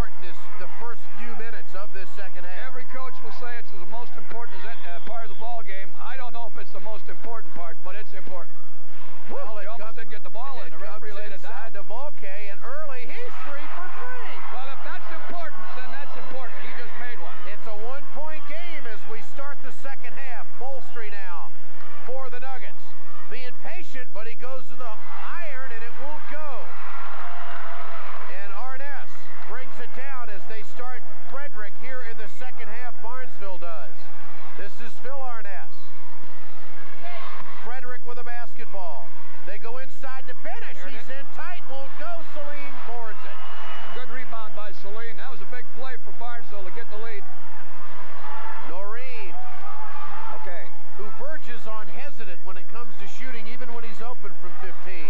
important is the first few minutes of this second half? Every coach will say it's the most important uh, part of the ball game. I don't know if it's the most important part, but it's important. Well, they almost didn't get the ball in. The referee laid it down. To Mulcahy, and early, he's three for three. Well, if that's important, then that's important. He just made one. It's a one-point game as we start the second half. Moultrie now for the Nuggets. Being patient, but he goes to the iron, and it won't go. And Arness brings it down as they start Frederick here in the second half. Barnesville does. This is Phil Arness. Frederick with a basketball. They go inside to Benish. He's in tight, won't go. Sellin boards it. Good rebound by Sellin. That was a big play for Barnesville to get the lead. Noreen. Okay. Who verges on hesitant when it comes to shooting, even when he's open from fifteen.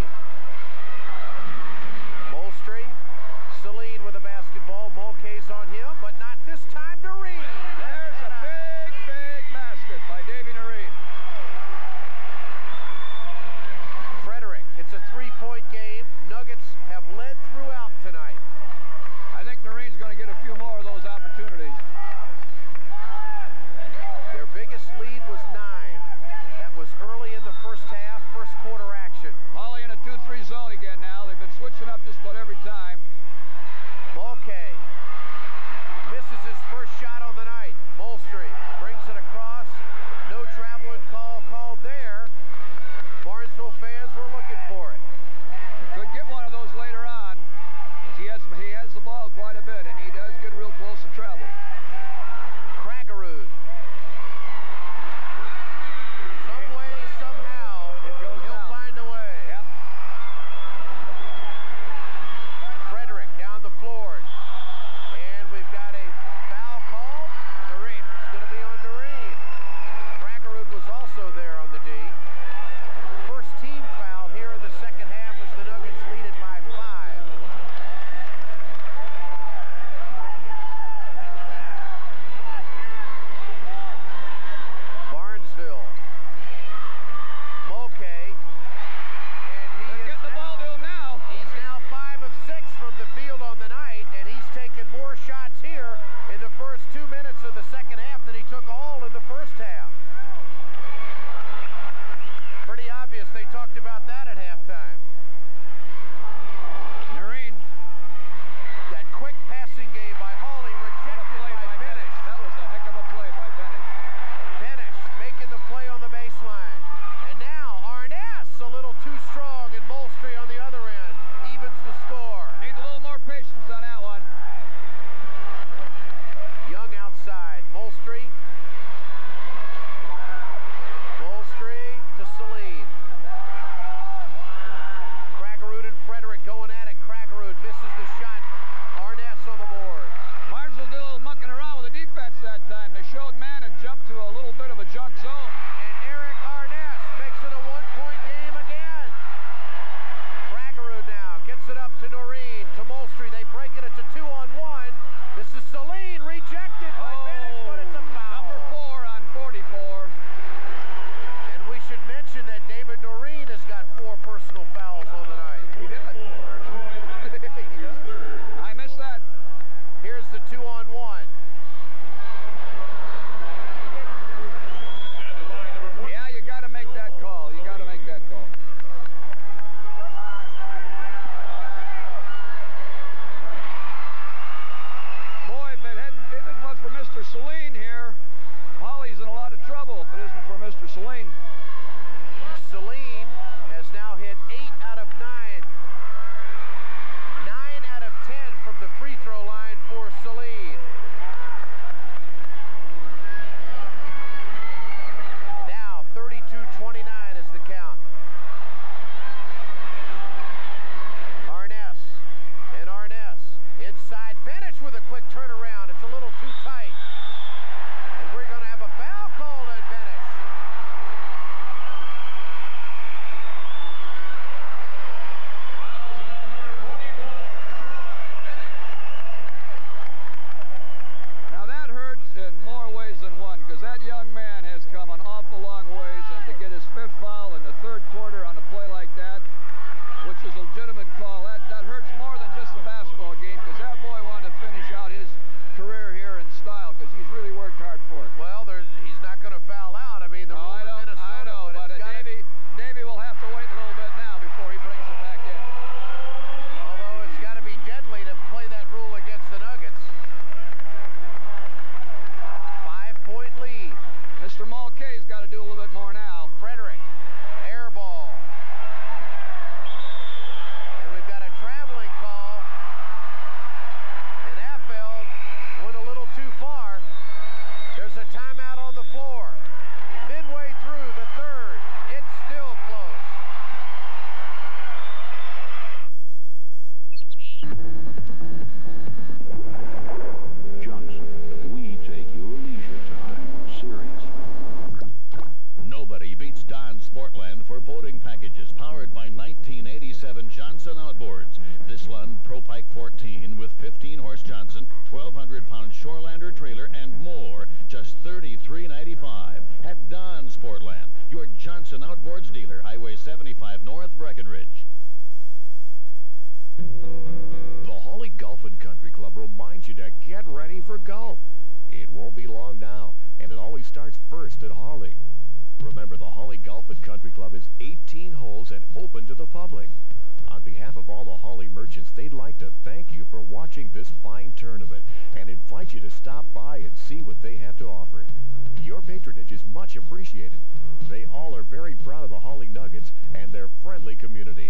Moultrie. Sellin with a basketball. Mulcahy's on him, but not this time. Noreen. There's a big, big basket by Davy Noreen. Frederick, it's a three-point game. Nuggets have led throughout tonight. I think Noreen's going to get a few more of those opportunities. Their biggest lead was nine. That was early in the first half, first quarter action. Hawley in a two three zone again now. They've been switching up just about every time. Mulcahy misses his first shot on the night. Moultrie brings it across. No traveling call called there. Barnesville fans were looking for it. Could get one of those later on. He has, he has the ball quite a bit, and he does get real close to traveling. Craggerud. Some way, somehow, it goes he'll down. find a way. Yep. Frederick down the floor. And we've got a foul called. Noreen. It's going to be on Noreen. Craggerud was also there on the D. First team foul here in the second half as the Nuggets lead it by five. Barnesville. Mulcahy. And he They're is getting the now, ball to him now. He's now five of six from the field on the night, and he's taken more shots here in the first two minutes of the second half than he took all in the first half. Pretty obvious they talked about that at halftime. Noreen. That quick passing game by Hawley, rejected What a play by, by Benish. Benish. That was a heck of a play by Benish. Benish making the play on the baseline. And now Arness a little too strong, and Moultrie on the other end evens the score. Need a little more patience on that one. Young outside. Moultrie. Moultrie to Sellin. Craggerud and Frederick going at it. Craggerud misses the shot. Arness on the boards. Barnesville did a little mucking around with the defense that time. They showed man and jumped to a little bit of a junk zone. And Eric Arness makes it a one-point game again. Craggerud now gets it up to Noreen, to Moultrie. They break it. It's a two-on-one. This is Sellin, rejected by Oh, Benish, but it's a foul. Number four on forty-four. And we should mention that David Noreen has got four personal fouls on the night. He did. I missed that. Here's the two-on-one. Yeah, you got to make that call. You got to make that call. Boy, if it hadn't, if it was for Mister Sellin here, Hawley's in a lot of trouble if it isn't for Mister Sellin. Sellin has now hit eight out of nine. Nine out of ten from the free throw line for Sellin. And now thirty-two twenty-nine is the count. Arness. And Arness. Inside Benish with a quick turnaround. It's a little too tight. And we're going to have a foul called on Benish. Now that hurts in more ways than one, because that young man has come an awful long ways, and to get his fifth foul in the third quarter on a play like that, which is a legitimate call, that, that hurts more than just the basketball game, because that boy wanted to finish powered by nineteen eighty-seven Johnson outboards. This Lund Pro Pike fourteen with fifteen horse Johnson, twelve hundred pound Shorelander trailer, and more, just thirty-three ninety-five at Don Sportland, your Johnson outboards dealer, Highway seventy-five North, Breckenridge. The Hawley Golf and Country Club reminds you to get ready for golf. It won't be long now, and it always starts first at Hawley. Remember, the Hawley Golf and Country Club is eighteen holes and open to the public. On behalf of all the Hawley merchants, they'd like to thank you for watching this fine tournament and invite you to stop by and see what they have to offer. Your patronage is much appreciated. They all are very proud of the Hawley Nuggets and their friendly community.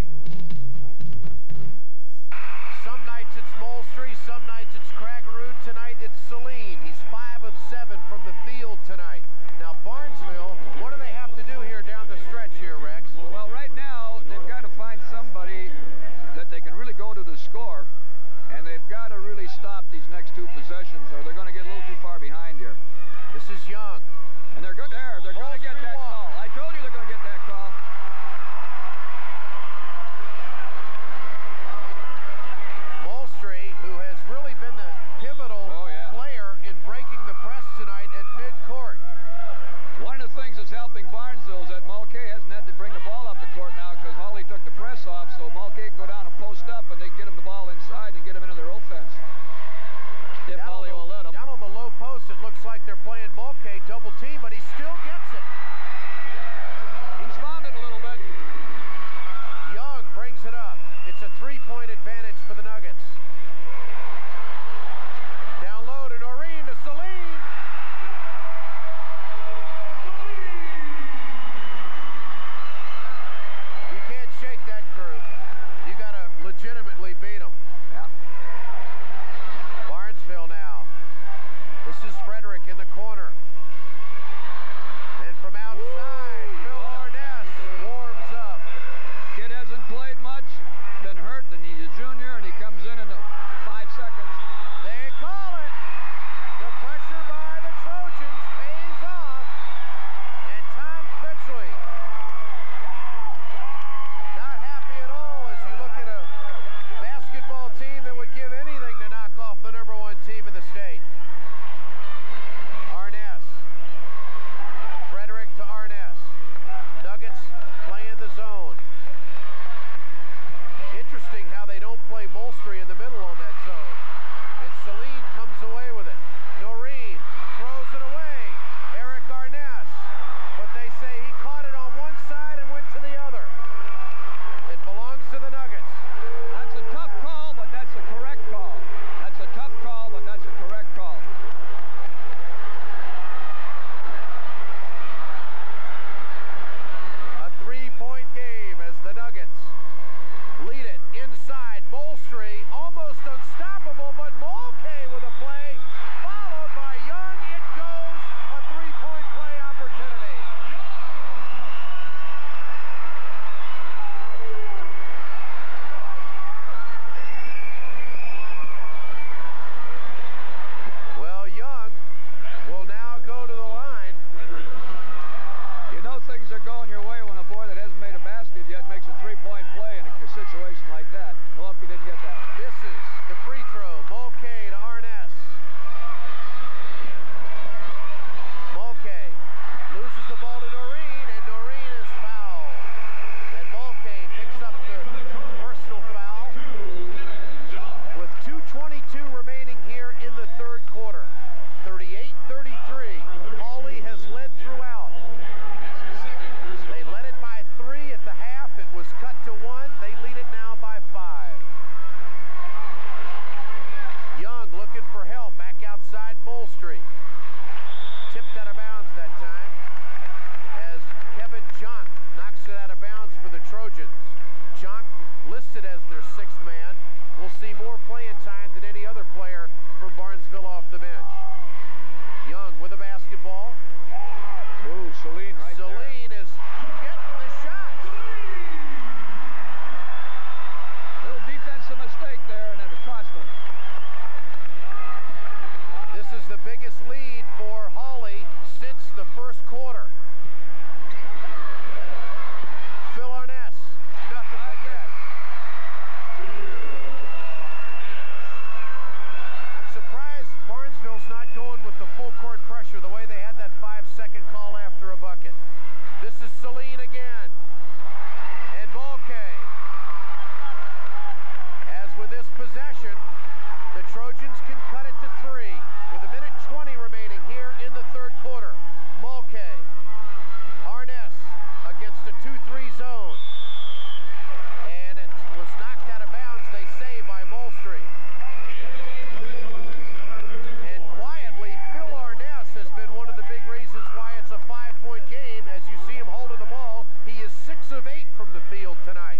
Some nights it's Moultrie, some nights it's Craggaroot. Tonight it's Sellin. He's five of seven from the field tonight. Now Barnesville, what do they have to do here down the stretch here, Rex? Well, right now they've got to find somebody that they can really go to the score, and they've got to really stop these next two possessions, or they're going to get a little too far behind here. This is Young. And they're good there. They're going to get that call. I told you they're going to get that call. Moultrie, who has really been the pivotal oh, yeah. player in breaking the press tonight at midcourt. One of the things that's helping Barnesville is that Mulcahy hasn't had to bring the ball up the court now because Hawley took the press off, so Mulcahy can go down and post up, and they can get him the ball inside and get him into their offense. If down Hawley the, will let him. Down on the low post, it looks like they're playing Mulcahy double team, but he still gets it. He's found it a little bit. Young brings it up. It's a three-point advantage for the Nuggets. Down low to Noreen, to Sellin. You can't shake that crew. You got to legitimately beat them. Yeah. Barnesville now. This is Frederick in the corner. And from outside, Phil Arness warms up. Kid hasn't played much, been hurt, and he's a junior, and he comes in in the five seconds. They call it. The pressure by the Trojans pays off. And Tom Critchley not happy at all as you look at a basketball team that would give anything to knock off the number one team in the state. Arness. Frederick to Arness. Nuggets playing the zone. Interesting how they don't play Moultrie in the middle on that zone. And Sellin comes away with it. Noreen throws it away. Eric Arness. But they say he caught it on one side and went to the other. It belongs to the Nuggets. That's a tough call, but that's a correct call. That's a tough call, but that's a correct call. A three-point game as the Nuggets lead it inside. Moultrie almost unstoppable, but Mulcahy with a play, followed by Young. It goes, a three-point play opportunity. Well, Young will now go to the line. You know things are going your way when a boy that hasn't made a basket yet makes a three-point play in a, a situation like that. Well, he didn't get that. Misses the free throw. Mulcahy to Arness. Mulcahy loses the ball to Noreen, and Noreen is fouled. And Mulcahy picks up the personal foul with two twenty-two remaining here in the third quarter. thirty-eight thirty-three. Hawley has led throughout. They led it by three at the half. It was cut to one. They lead it now by five. Young looking for help back outside Moultrie. Tipped out of bounds that time as Kevin Jonk knocks it out of bounds for the Trojans. Jonk listed as their sixth man. Will see more playing time than any other player from Barnesville off the bench. Young with a basketball. Ooh, Sellin right there. Sellin is getting the shots. Little defensive mistake there, and it cost him. This is the biggest lead for Hawley since the first quarter. Phil Arness full court pressure the way they had that five-second call after a bucket. This is Sellin again. And Mulcahy. As with this possession, the Trojans can cut it to three with a minute twenty remaining here in the third quarter. Mulcahy. Harness against a two three zone. And it was knocked out of bounds, they say, by Molstry. And quietly, Phil Arness has been one of the big reasons why it's a five-point game. As you see him holding the ball, he is six of eight from the field tonight.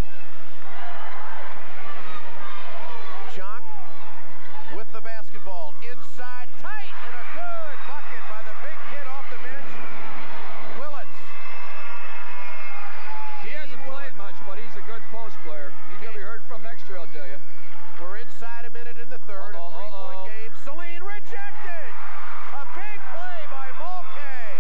Jonk with the basketball inside, tight, and a good bucket by the big kid off the bench, Willits. He hasn't played much, but he's a good post player. He's going to be heard from next year, I'll tell you. We're inside a minute in the third, uh-oh, a three-point uh-oh. game. Sellin rejected. A big play by Mulcahy.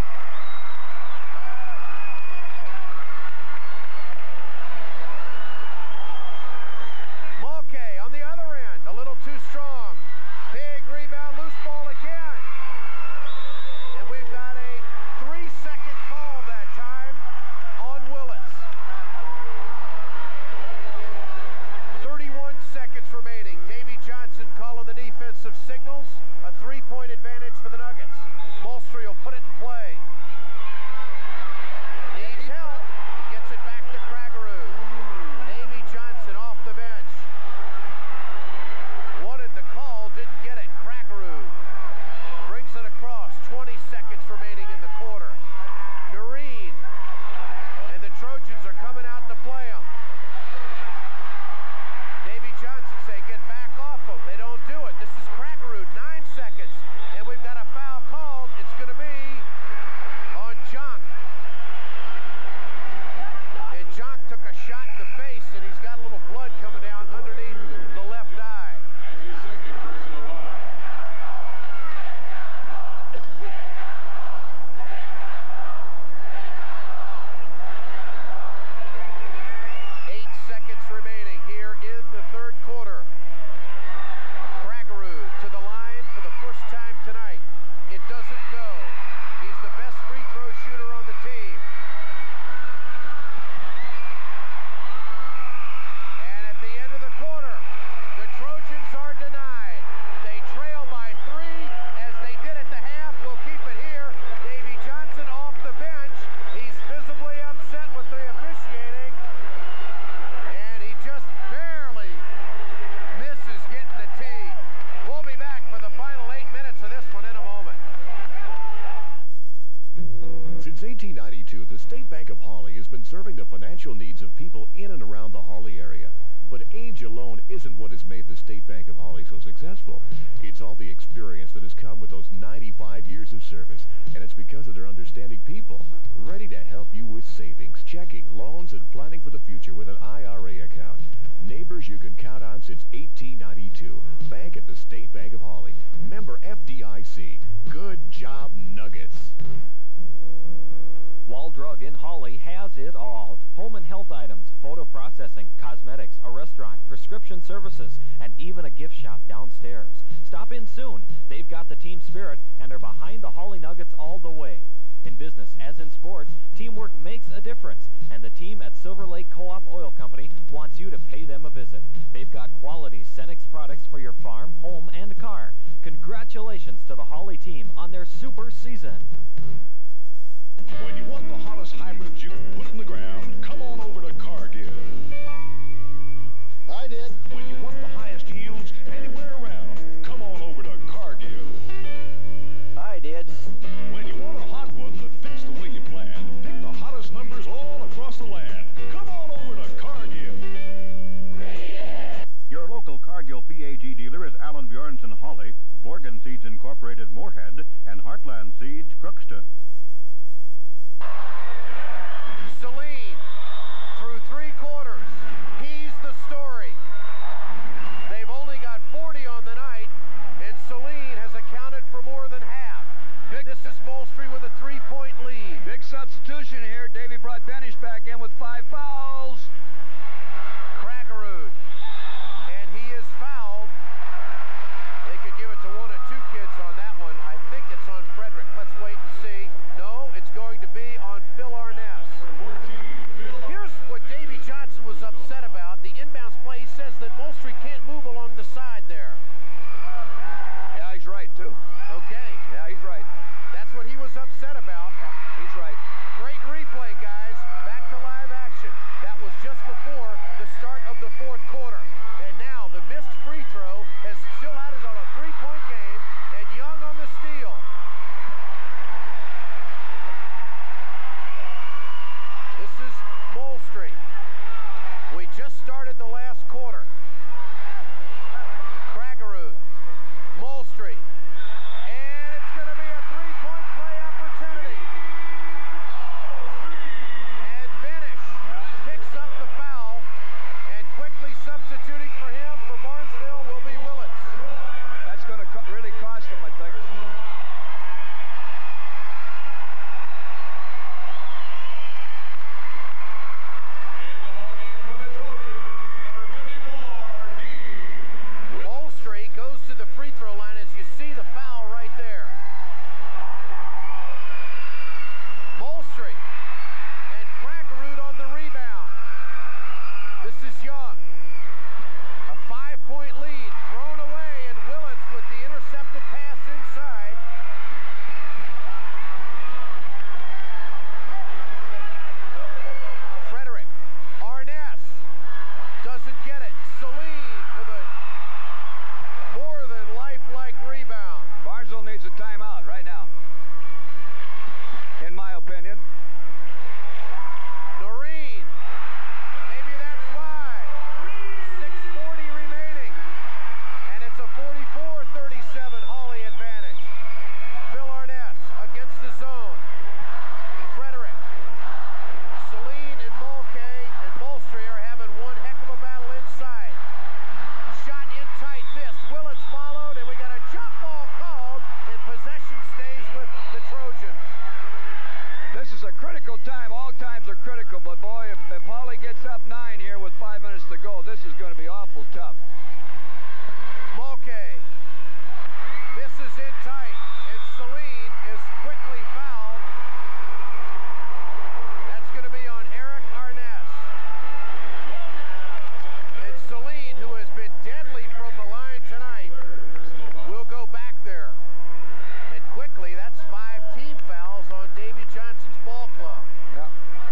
Mulcahy on the other end, a little too strong. Big rebound, loose ball again. And we've got a three-second call that time on Willits. thirty-one seconds remaining. Davy Johnson calling the defensive signals. A three-point advantage for the Nuggets. Molstry will put it in play. Needs help. He gets it back to Craggerud. Davy Johnson off the bench. Wanted the call, didn't get it. Craggerud brings it across. twenty seconds remaining in the quarter. Noreen and the Trojans are coming out to play him. Davy Johnson say, get back off him. They don't do it. This is Craggerud, nine seconds. And we've got a foul called. It's going to be on Jonk. And Jonk took a shot in the face, and he's got a little blood coming down underneath the left eye. Eight seconds remaining here in the third quarter. Craggerud to the line for the first time tonight. It doesn't go. He's the best free throw shooter on the team. And at the end of the quarter, the Trojans are denied. They trail by three as they did at the half. We'll keep it here. Davy Johnson off the bench. He's visibly upset with the officiating. And he just barely misses getting the tee. We'll be back for the final eight minutes of this one in a moment. Since eighteen ninety-two, the State Bank of Hawley has been serving the financial needs of people in and around the Hawley area. But age alone isn't what has made the State Bank of Hawley so successful. It's all the experience that has come with those ninety-five years of service, and it's because of their understanding people, ready to help you with savings, checking, loans, and planning for the future with an I R A account. Neighbors you can count on since eighteen ninety-two. Bank at the State Bank of Hawley. Member F D I C. Good job, Nuggets. Wall Drug in Hawley has it all. Home and health items, photo processing, cosmetics, a restaurant, prescription services, and even a gift shop downstairs. Stop in soon. They've got the team spirit and are behind the Hawley Nuggets all the way. In business, as in sports, teamwork makes a difference, and the team at Silver Lake Co-op Oil Company wants you to pay them a visit. They've got quality Cenex products for your farm, home, and car. Congratulations to the Hawley team on their super season. When you want the hottest hybrids you can put in the ground, come on over to Cargill. I did. When you want the highest yields anywhere around, come on over to Cargill. I did. When you want a hot one that fits the way you planned, pick the hottest numbers all across the land. Come on over to Cargill. Your local Cargill P A G dealer is Alan Bjornson Hawley, Borgen Seeds Incorporated Moorhead, and Heartland Seeds Crookston. Sellin through three quarters. He's the story. They've only got forty on the night, and Sellin has accounted for more than half. Big, this is Molstry with a three-point lead. Big substitution here. Davy brought Benish back in with five fouls. Craggerud. And he is fouled. They could give it to one or two kids on that one. I think says that Moultrie can't move along the side there. Yeah, he's right, too. Okay. Yeah, he's right. That's what he was upset about. Yeah, he's right. Great replay, guys. Back to live action. That was just before the start of the fourth quarter. And now the missed free throw has still had it on a three-point game, and Young on the steal. This is Moultrie. We just started the last quarter. Craggerud, Moultrie, and it's going to be a three-point play opportunity. And Benish picks up the foul, and quickly substituting for him for Barnesville will be Willits. That's going to co really cost him, I think. Moultrie goes to the free throw line as you see the foul right there. Moultrie and Craggerud on the rebound. This is Young. A five-point lead thrown away, and Willits with the intercepted pass inside. Frederick, Arness doesn't get it. Sellin with a more than lifelike rebound. Barnesville needs a timeout right now, in my opinion. Noreen, maybe that's why. six forty remaining, and it's a forty-four thirty-seven Hawley advantage. Phil Arness against the zone. Frederick, Sellin and Mulcahy and Moultrie are having one heck of a battle inside. Shot in tight, missed. Willits followed, and we got a jump ball called, and possession stays with the Trojans. This is a critical time. All times are critical, but boy, if, if Hawley gets up nine here with five minutes to go, this is going to be awful tough. Mulcahy misses in tight, and Sellin is quickly fouled. That's going to be on Eric Arness. And Sellin, who has been deadly from the line tonight, will go back there. And quickly, that's five team fouls on Davy Johnson's ball club. Yeah.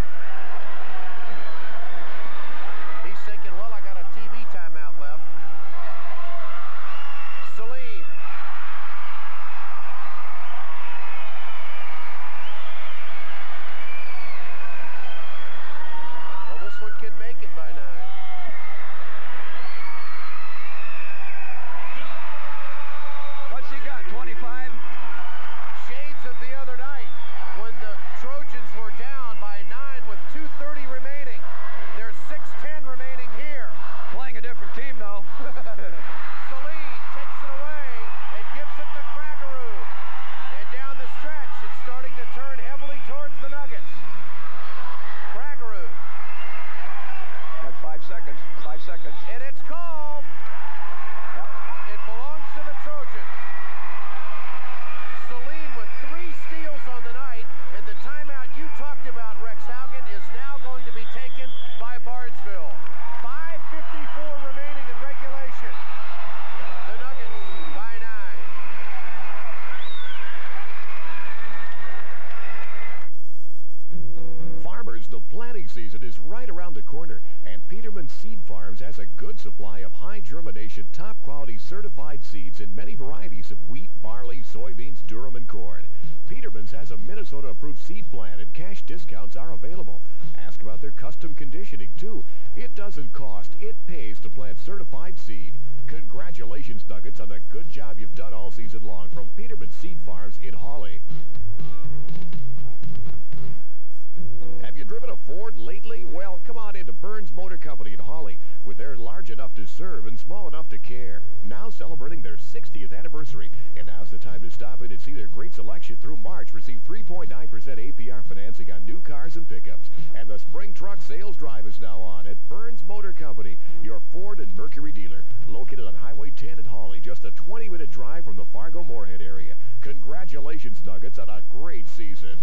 He's thinking, well, I got a T V timeout left. Sellin. Well, this one can make it by nine. What's he got, twenty-five? Shades of the other night when the Trojans were down by nine with two thirty remaining. There's six ten remaining here. Playing a different team, though. Sellin takes it away and gives it to Craggerud. And down the stretch, it's starting to turn heavily towards the Nuggets. Craggerud. Got five seconds. Five seconds. And it's called. Yep. It belongs to the Trojans. Sellin with three steals on the night, and the timeout you talked about, Rex Haugen, is now going to be taken by Barnesville. five fifty-four remaining in regulation. The Nuggets by nine. Farmers, the planting season is right around the corner, and Peterman Seed Farms has a good supply of high germination, top quality certified seeds in many varieties of wheat, barley, soybeans, durum, and corn. Peterman's has a Minnesota approved seed plant, and cash discounts are available. Ask about their custom conditioning too. It doesn't cost, it pays to plant certified seed. Congratulations, Nuggets, on the good job you've done all season long from Peterman Seed Farms in Hawley. Have you driven a Ford lately? Well, come on into Burns Motor Company in Hawley, where they're large enough to serve and small enough to care. Now celebrating their sixtieth anniversary, and now's the time to stop in and see their great selection. Through March, receive three point nine percent A P R financing on new cars and pickups. And the spring truck sales drive is now on at Burns Motor Company, your Ford and Mercury dealer, located on Highway ten in Hawley, just a twenty minute drive from the Fargo-Moorhead area. Congratulations, Nuggets, on a great season.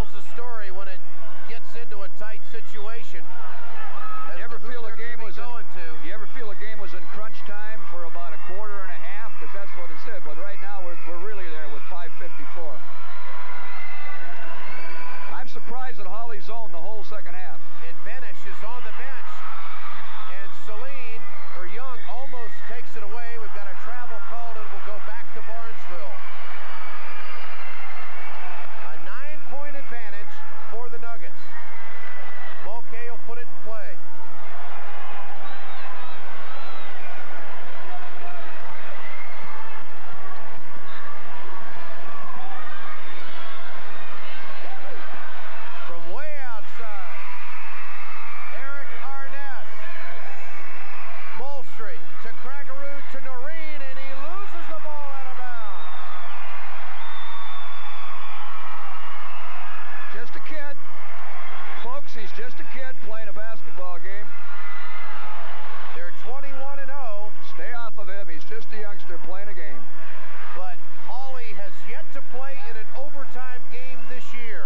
tells the story when it gets into a tight situation. You ever feel a game was in, you ever feel a game was in crunch time for about a quarter and a half? Because that's what it said. But right now we're, we're really there with five fifty-four. I'm surprised that Hawley's zoned the whole second half. And Benish is on the bench. And Sellin, or Young, almost takes it away. We've got a travel called and we'll go back to Barnesville. A nine-point advantage for the Nuggets. Mulcahy will put it in play. From way outside, Eric Arness. Molstry to Crackaroo to Noreen, and he loses the ball out of bounds. Just a kid. Folks, he's just a kid playing a basketball game. They're twenty-one and oh. Stay off of him. He's just a youngster playing a game. But Hawley has yet to play in an overtime game this year.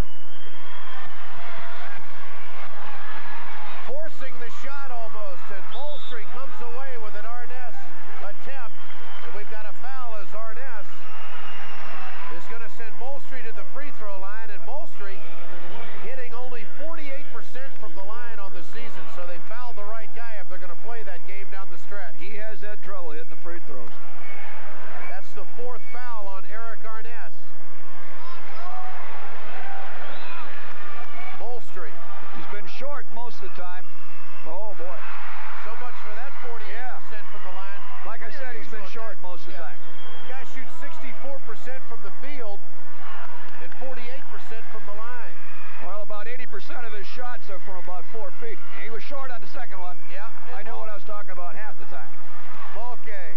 Forcing the shot almost, and Molstry comes away with an Arness attempt. And we've got a foul as Arness is going to send Molstry to the free throw line, and Molstry hitting only forty-eight percent from the line on the season, so they fouled the right guy if they're going to play that game down the stretch. He has had trouble hitting the free throws. That's the fourth foul on Eric Arness. Molstry. He's been short most of the time. Oh, boy. So much for that forty-eight percent Yeah. from the line. Like I said, he's been short most of the Yeah. time. Guy shoots sixty-four percent from the field and forty-eight percent from the line. Well, about eighty percent of his shots are from about four feet. And he was short on the second one. Yeah. I know what I was talking about half the time. Mulcahy.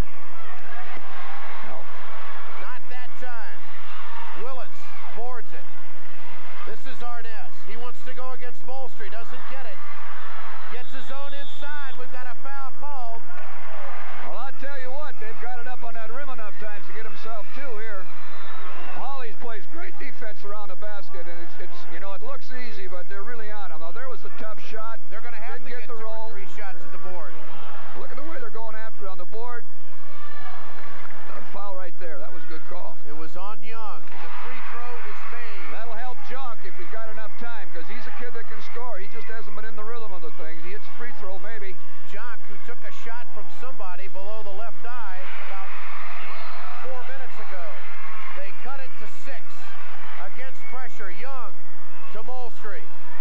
No. Not that time. Willits boards it. This is Arness. He wants to go against Molstry. Doesn't get it. Gets his own inside. We've got a foul called. Well, I'll tell you what, they've got it up on that rim enough times to get himself two here. Hawley plays great defense around the basket, and it's, it's, you know, it looks easy, but they're really on him. Now, there was a tough shot. They're going to have Didn't to get get the two roll. or three shots at the board. Look at the way they're going after it on the board. A foul right there. That was a good call. It was on Young, and the free throw is made. That'll help Junk if he's got enough time, because he's a kid that can score. He just hasn't been in the rhythm of the things. He hits a free throw, maybe. Junk, who took a shot from somebody below the left eye about four minutes ago. They cut it to six. Against pressure, Young to Molstry.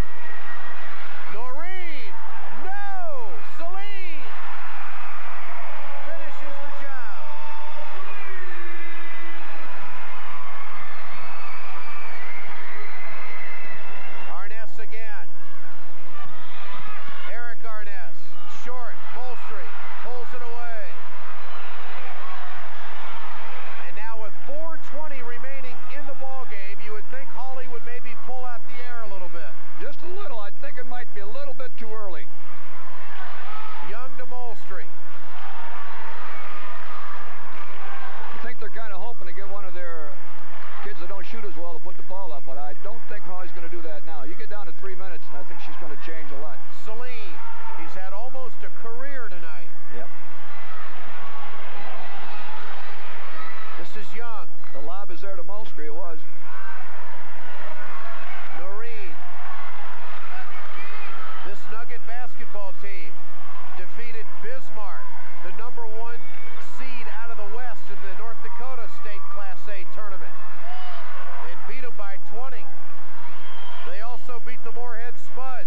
Noreen, no! Sellin finishes the job. Arness again. Eric Arness, short, Molstry pulls it away. And now with four twenty remaining in the ball game, you would think Hawley would maybe pull out the air a little bit. Just a little. I think it might be a little bit too early. Young to Molstry. I think they're kind of hoping to get one of their kids that don't shoot as well to put the ball up, but I don't think Hawley's going to do that now. You get down to three minutes, and I think she's going to change a lot. Sellin, he's had almost a career tonight. Yep. This is Young. The lob is there to Molstry. It was. Noreen. This Nugget basketball team defeated Bismarck, the number one seed out of the West in the North Dakota State Class A tournament, and beat them by twenty. They also beat the Moorhead Spuds.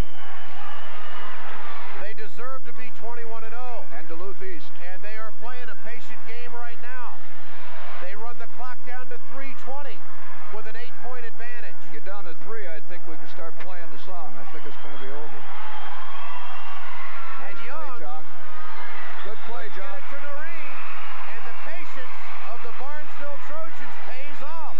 They deserve to be twenty-one and oh. And Duluth East. And they are playing a patient game right now. They run the clock down to three twenty with an eight-point advantage. Get down to three, I think we can start playing the song. I think it's going to be over. And Nice Young, play, John. Good play, get John. it to Noreen, and the patience of the Barnesville Trojans pays off.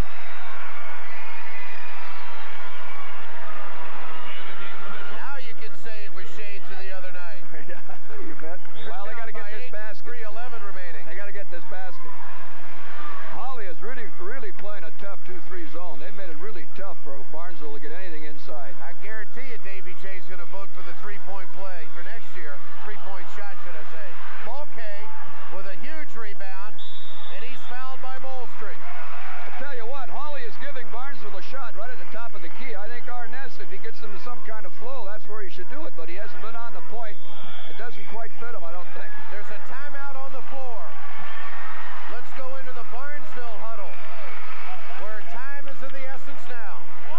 Now you can say it was shades of the other night. Yeah, you bet. Well, they got to get this basket. three eleven remaining. They got to get this basket. Hawley has really really, really playing a tough two three zone. They made it really tough for Barnesville to get anything inside. I guarantee you Davy J's going to vote for the three-point play for next year. Three-point shot, should I say. Mulcahy with a huge rebound, and he's fouled by Moultrie. I tell you what, Hawley is giving Barnesville a shot right at the top of the key. I think Arness, if he gets into some kind of flow, that's where he should do it, but he hasn't been on the point. It doesn't quite fit him, I don't think. There's a timeout on the floor. Let's go into the Barnesville huddle, where time is of the essence now.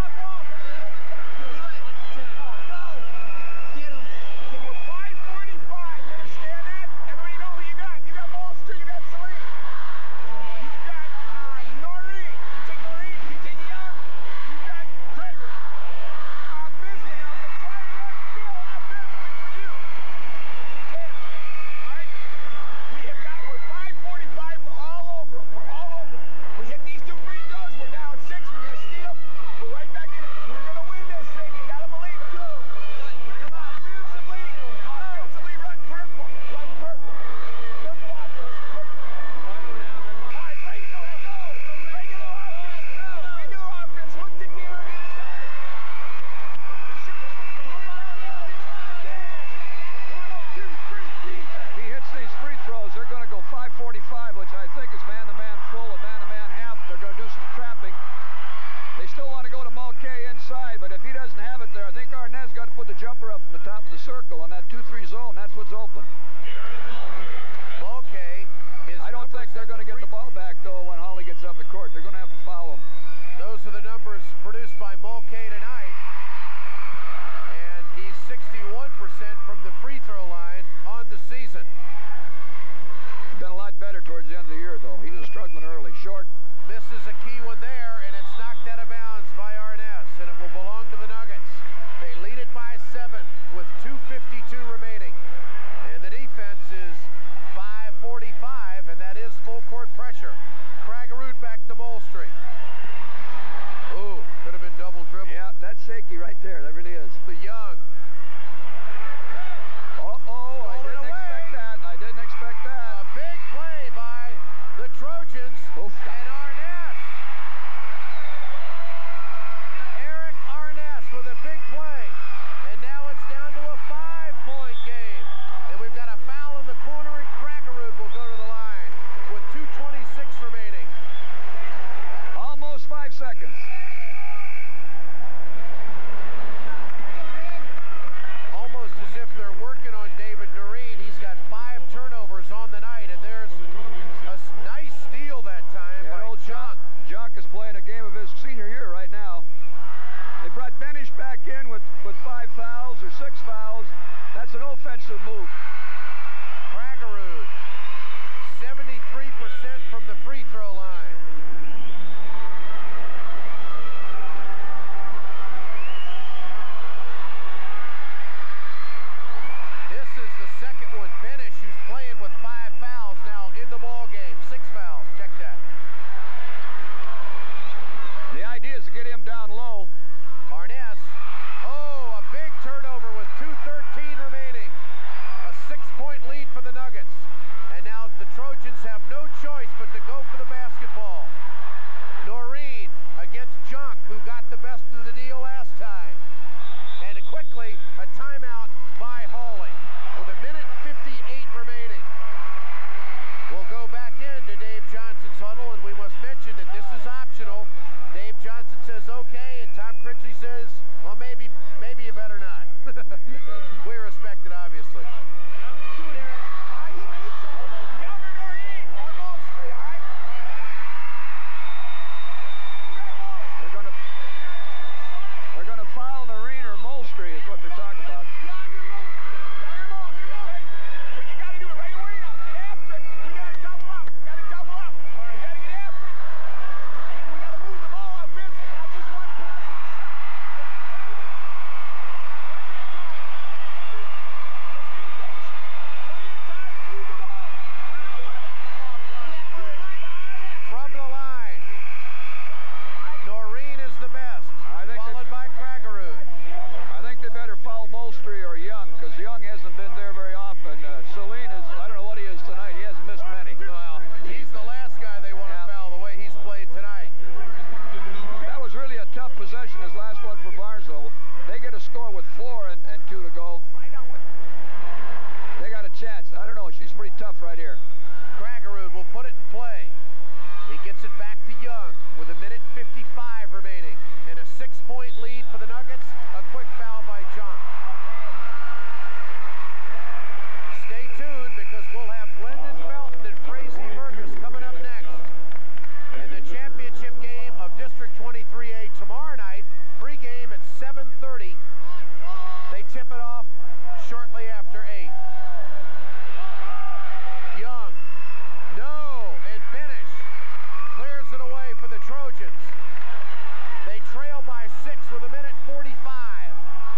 five forty-five, you understand that? Everybody know who you got. You got Moultrie, you got Sellin. You got uh, Noreen. You take Noreen, you take Young. You got Krager. Offensively, I'm going to try and run field offensively for you. We can. All right? We have got, we're five forty-five, we're all over them. We're all over them. We hit these two free throws, we're down six, we're going to steal. We're right back in it. We're going to win this thing. You got to believe it. Offensively, offensively, run purple. Run purple. Purple offense. Purple. All right, regular, go. Regular offense. Go. Regular offense. Look to gear it inside. Two, three, defense. If he hits these free throws, they're going to go five forty-five, which I think is man-to-man full and man-to-man half. They're going to do some trapping. They still want to go to Mulcahy inside, but if he doesn't have it there, I think Arnez got to put the jumper up from the top of the circle on that two three zone. That's what's open. Mulcahy is I don't think they're going to get the ball back, though, when Hawley gets up the court. They're going to have to foul him. Those are the numbers produced by Mulcahy tonight. And he's sixty-one percent from the free throw line on the season. Been a lot better towards the end of the year, though. He was struggling early. Short. Misses a key one there, and it's knocked out of bounds by Arness, and it will belong to the Nuggets. They lead it by seven with two fifty-two remaining. And the defense is five forty-five, and that is full court pressure. Kragerud back to Moultrie. Ooh, could have been double dribble. Yeah, that's shaky right there. That really is. The Young. Uh-oh, I didn't expect that. I didn't expect that. A big play by the Trojans. Oof. And Arness. Eric Arness with a big play. And now it's down to a five-point game. And we've got a foul in the corner, and Kragerud will go to the line with two twenty-six remaining. Almost five seconds. Almost as if they're working on David Noreen. He's got five turnovers on the night, and there's a nice steal that time Yeah, by old Jock. Jock is playing a game of his senior year right now. They brought Benish back in with, with five fouls or six fouls. That's an offensive move. Kragerud, seventy-three percent from the free throw line. This is the second one. Benish, who's playing with five fouls now in the ball game. Six fouls. Check that. The idea is to get him down low. Arness. Oh, a big turnover with two thirteen remaining. A six-point lead for the Nuggets. And now the Trojans have no choice but to go for the basketball. Noreen against Junk, who got the best of the deal last time. And quickly, a timeout by Hawley with a minute fifty-eight remaining. We'll go back into Dave Johnson's huddle, and we must mention that this is optional. Dave Johnson says okay, and Tom Critchley says, well, maybe, maybe you better not. We respect it, obviously. They're going to they're going to foul Noreen or Moultrie is what they're talking about. But you got to do it right away now. Get after it. We got to double up. We got to double up. We got to get after it. And we got to move the ball offensively, not just one pass and a shot. From the line, Noreen is the best, I think followed by Kragerud. I think they better foul Moultrie or Young, because Young hasn't been there very often. Uh, Sellin is, I don't know what he is tonight. He hasn't missed many. Well, he's the last guy they want to Yeah. foul the way he's played tonight. tough right here. Kragerud will put it in play. He gets it back to Young with a minute fifty-five remaining. And a six-point lead for the Nuggets. A quick foul by John. Stay tuned because we'll have Glendon Felton and Crazy Burgess coming up next in the championship game of District twenty-three A tomorrow night. Pre-game at seven thirty. They tip it off shortly after eight. Young. No. And finish. Clears it away for the Trojans. They trail by six with a minute forty-five.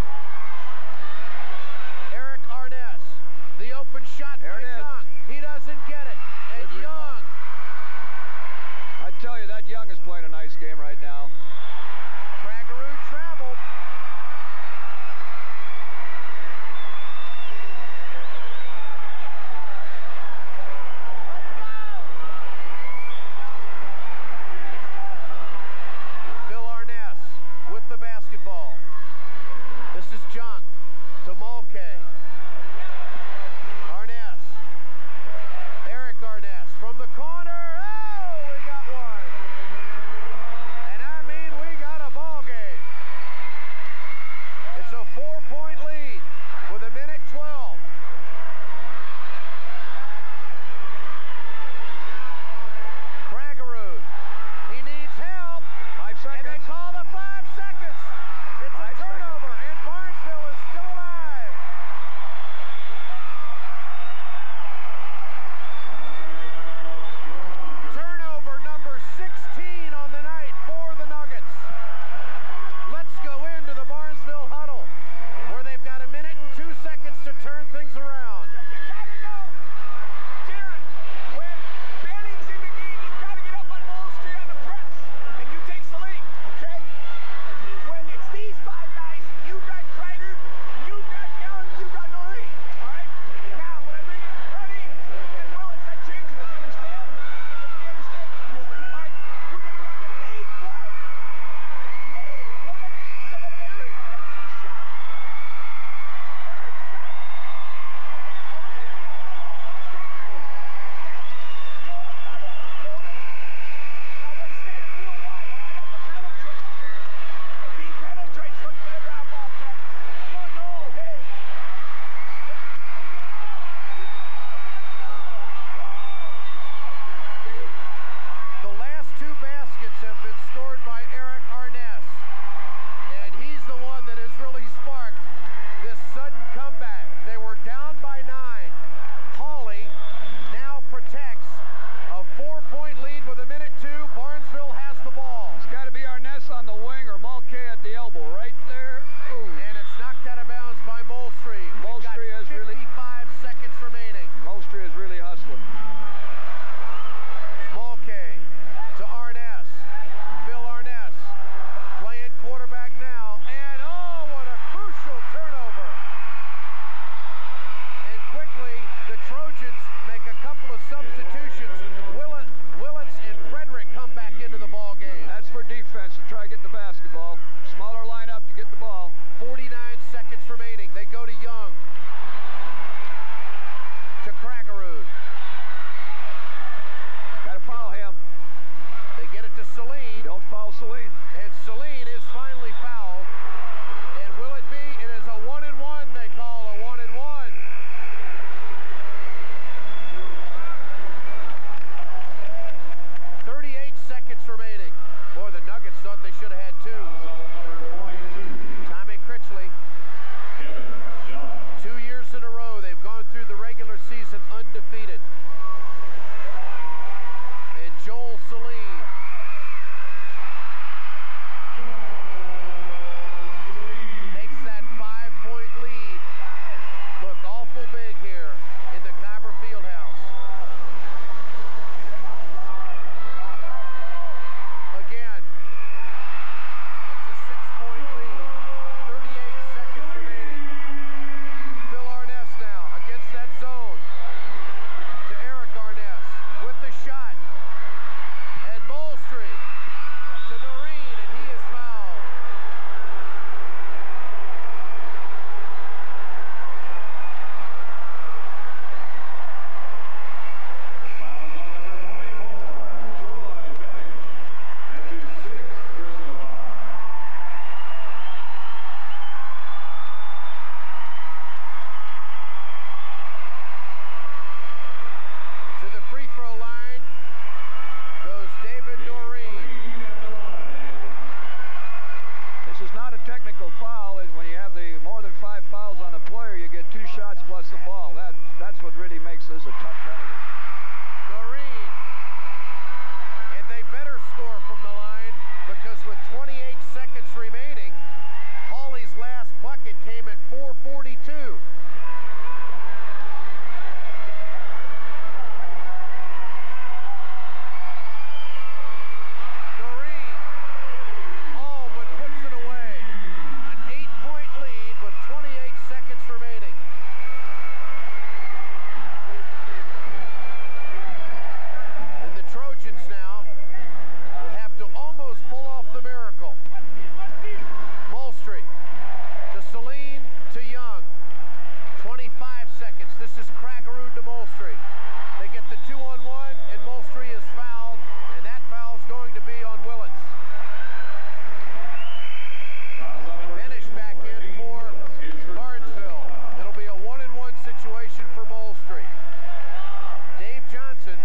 Eric Arness. The open shot There by it is. Young. He doesn't get it. And Good Young. I tell you, that Young is playing a nice game right now. Kragerud traveled. Phil Arness with the basketball. This is Junk to Mulcahy. Arness. Eric Arness from the corner. Oh, we got one. And I mean, we got a ball game. It's a four-point lead with a minute twelve. Kragerud. He needs help. Five And they seconds. call the five seconds. It's Five a turnover, and Barnesville is still alive. Turnover number sixteen on the night for the Nuggets. Let's go into the Barnesville huddle, where they've got a minute and two seconds to turn things around. You gotta go. Jared, when Banning's in the game, you gotta get up on Wall Street on the press, and you take Sellin, okay? When it's these five guys, you got Kreider, you got Young, you got Noreen, all right? Now, when I bring in Freddie and Willis, that changes it, you understand? You understand? All right, we're gonna run the league play. League play, so that Eric takes the shot. The last two baskets have been scored by Eric Arness, and he's the one that has really sparked this sudden comeback. They were down by nine. Hawley now protects a four-point lead with a minute two. Barnesville has the ball. It's got to be Arness on the wing or Mulcahy at the elbow right there. Ooh. And it's knocked out of bounds by Molstry. We've got Molstry has really- fifty-five seconds remaining. Molstry is really hustling. Mulcahy to Arness. Phil Arness playing quarterback now. And oh, what a crucial turnover. And quickly, the Trojans make a couple of substitutions. Willett, Willits and Frederick come back into the ball game. That's for defense to try to get the basketball. Smaller lineup to get the ball. forty-nine seconds remaining. They go to Young. To Kragerud. Got to foul him. They get it to Sellin. Don't foul Sellin. And Sellin is finally fouled. And will it be? It is a one and one. They call a one and one. thirty-eight seconds remaining. Boy, the Nuggets thought they should have had two. Tommy Critchley. Two years in a row, they've gone through the regular season undefeated. And Joel Sellin. Makes that five-point lead look awful big here in the Kyber Fieldhouse. Again, it's a six-point lead. thirty-eight seconds remaining. Phil Arness now against that zone. To Eric Arness with the shot. And David Noreen. This is not a technical foul. When you have the more than five fouls on a player, you get two shots plus the ball. That, that's what really makes this a tough penalty. Noreen. And they better score from the line because with twenty-eight seconds remaining, Hawley's last bucket came at four forty-two. Noreen. Oh, but puts it away. An eight-point lead with twenty-eight seconds remaining. And the Trojans now will have to almost pull off the miracle. Molstry to Sellin to Young. twenty-five seconds. This is Craggaroo to Molstry. They get the two on one, and Molstry is fouled, and that foul's going to be on Willits. Finish back in for Barnesville. It'll be a one-and-one situation for Molstry. Dave Johnson,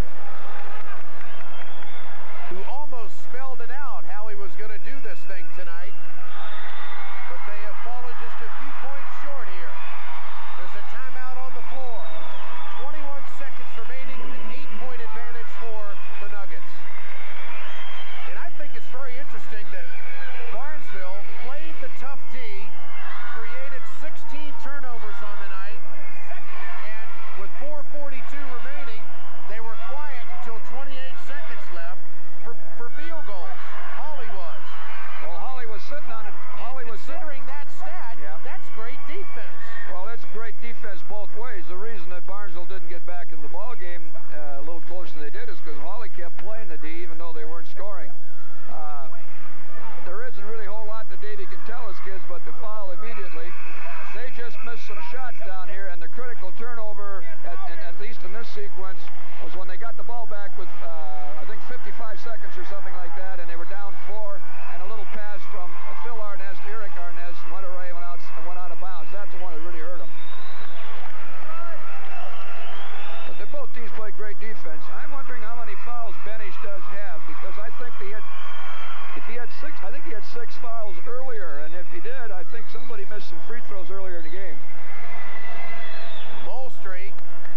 who almost spelled it out how he was going to do this thing tonight, but they have fallen just a few points short here. There's a timeout on the floor. twenty-one seconds remaining, an eight-point advantage for the Nuggets. And I think it's very interesting that Barnesville played the tough D, created sixteen turnovers on the night, and with four forty-two remaining, they were quiet until twenty-eight seconds left for, for field goals. Hawley was. Well, Hawley was sitting on it. Hawley was Considering that stat, yeah. That's great defense. Well, that's great defense both ways. The reason that Barnesville didn't get back in the ball game uh, a little closer than they did is because Hawley kept playing the D even though they weren't scoring. Uh, there isn't really a whole lot that Davey can tell us kids but to foul immediately. They just missed some shots down here, and the critical turnover, at, and at least in this sequence, was when they got the ball back with, uh, I think, fifty-five seconds or something like that, and they were down four, and a little pass from uh, Phil Arnest, Eric Arnest, went away and went out, went out of bounds. That's the one that really hurt them. But they, both teams played great defense. I'm wondering how many fouls Benish does have, because I think he had, if he had six, I think he had six fouls earlier, and if he did, I think somebody missed some free throws earlier in the game. Molstry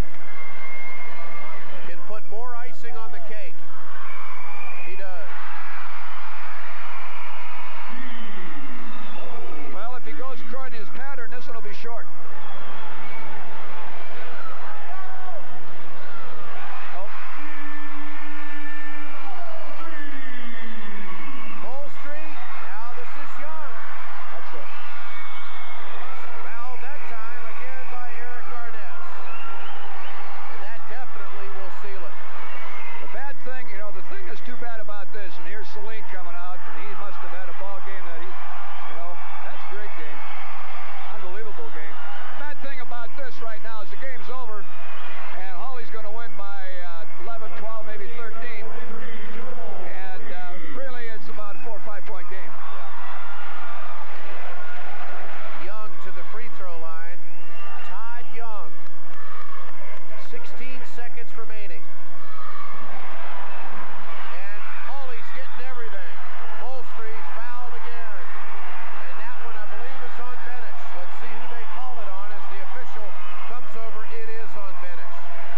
can put more icing on the cake. He does. Well, if he goes according to his pattern, this one will be short. Oh. Molstry, now this is Young. That's it. Fouled that time again by Eric Arnest. And that definitely will seal it. The bad thing, you know, the thing that's too bad about this, and here's Sellin coming out, and he must have had a ball game that he, you know, that's a great game. Unbelievable game. Bad thing about this right now is the game's over, and Hawley's going to win by uh, eleven, twelve, maybe thirteen. And uh, really, it's about a four or five point game. Young to the free throw line. Todd Young. sixteen seconds remaining. And Hawley's getting everything. Molstry's fouled again. And that one, I believe, is on Benish. Let's see who they call it on as the official comes over. It is on Benish.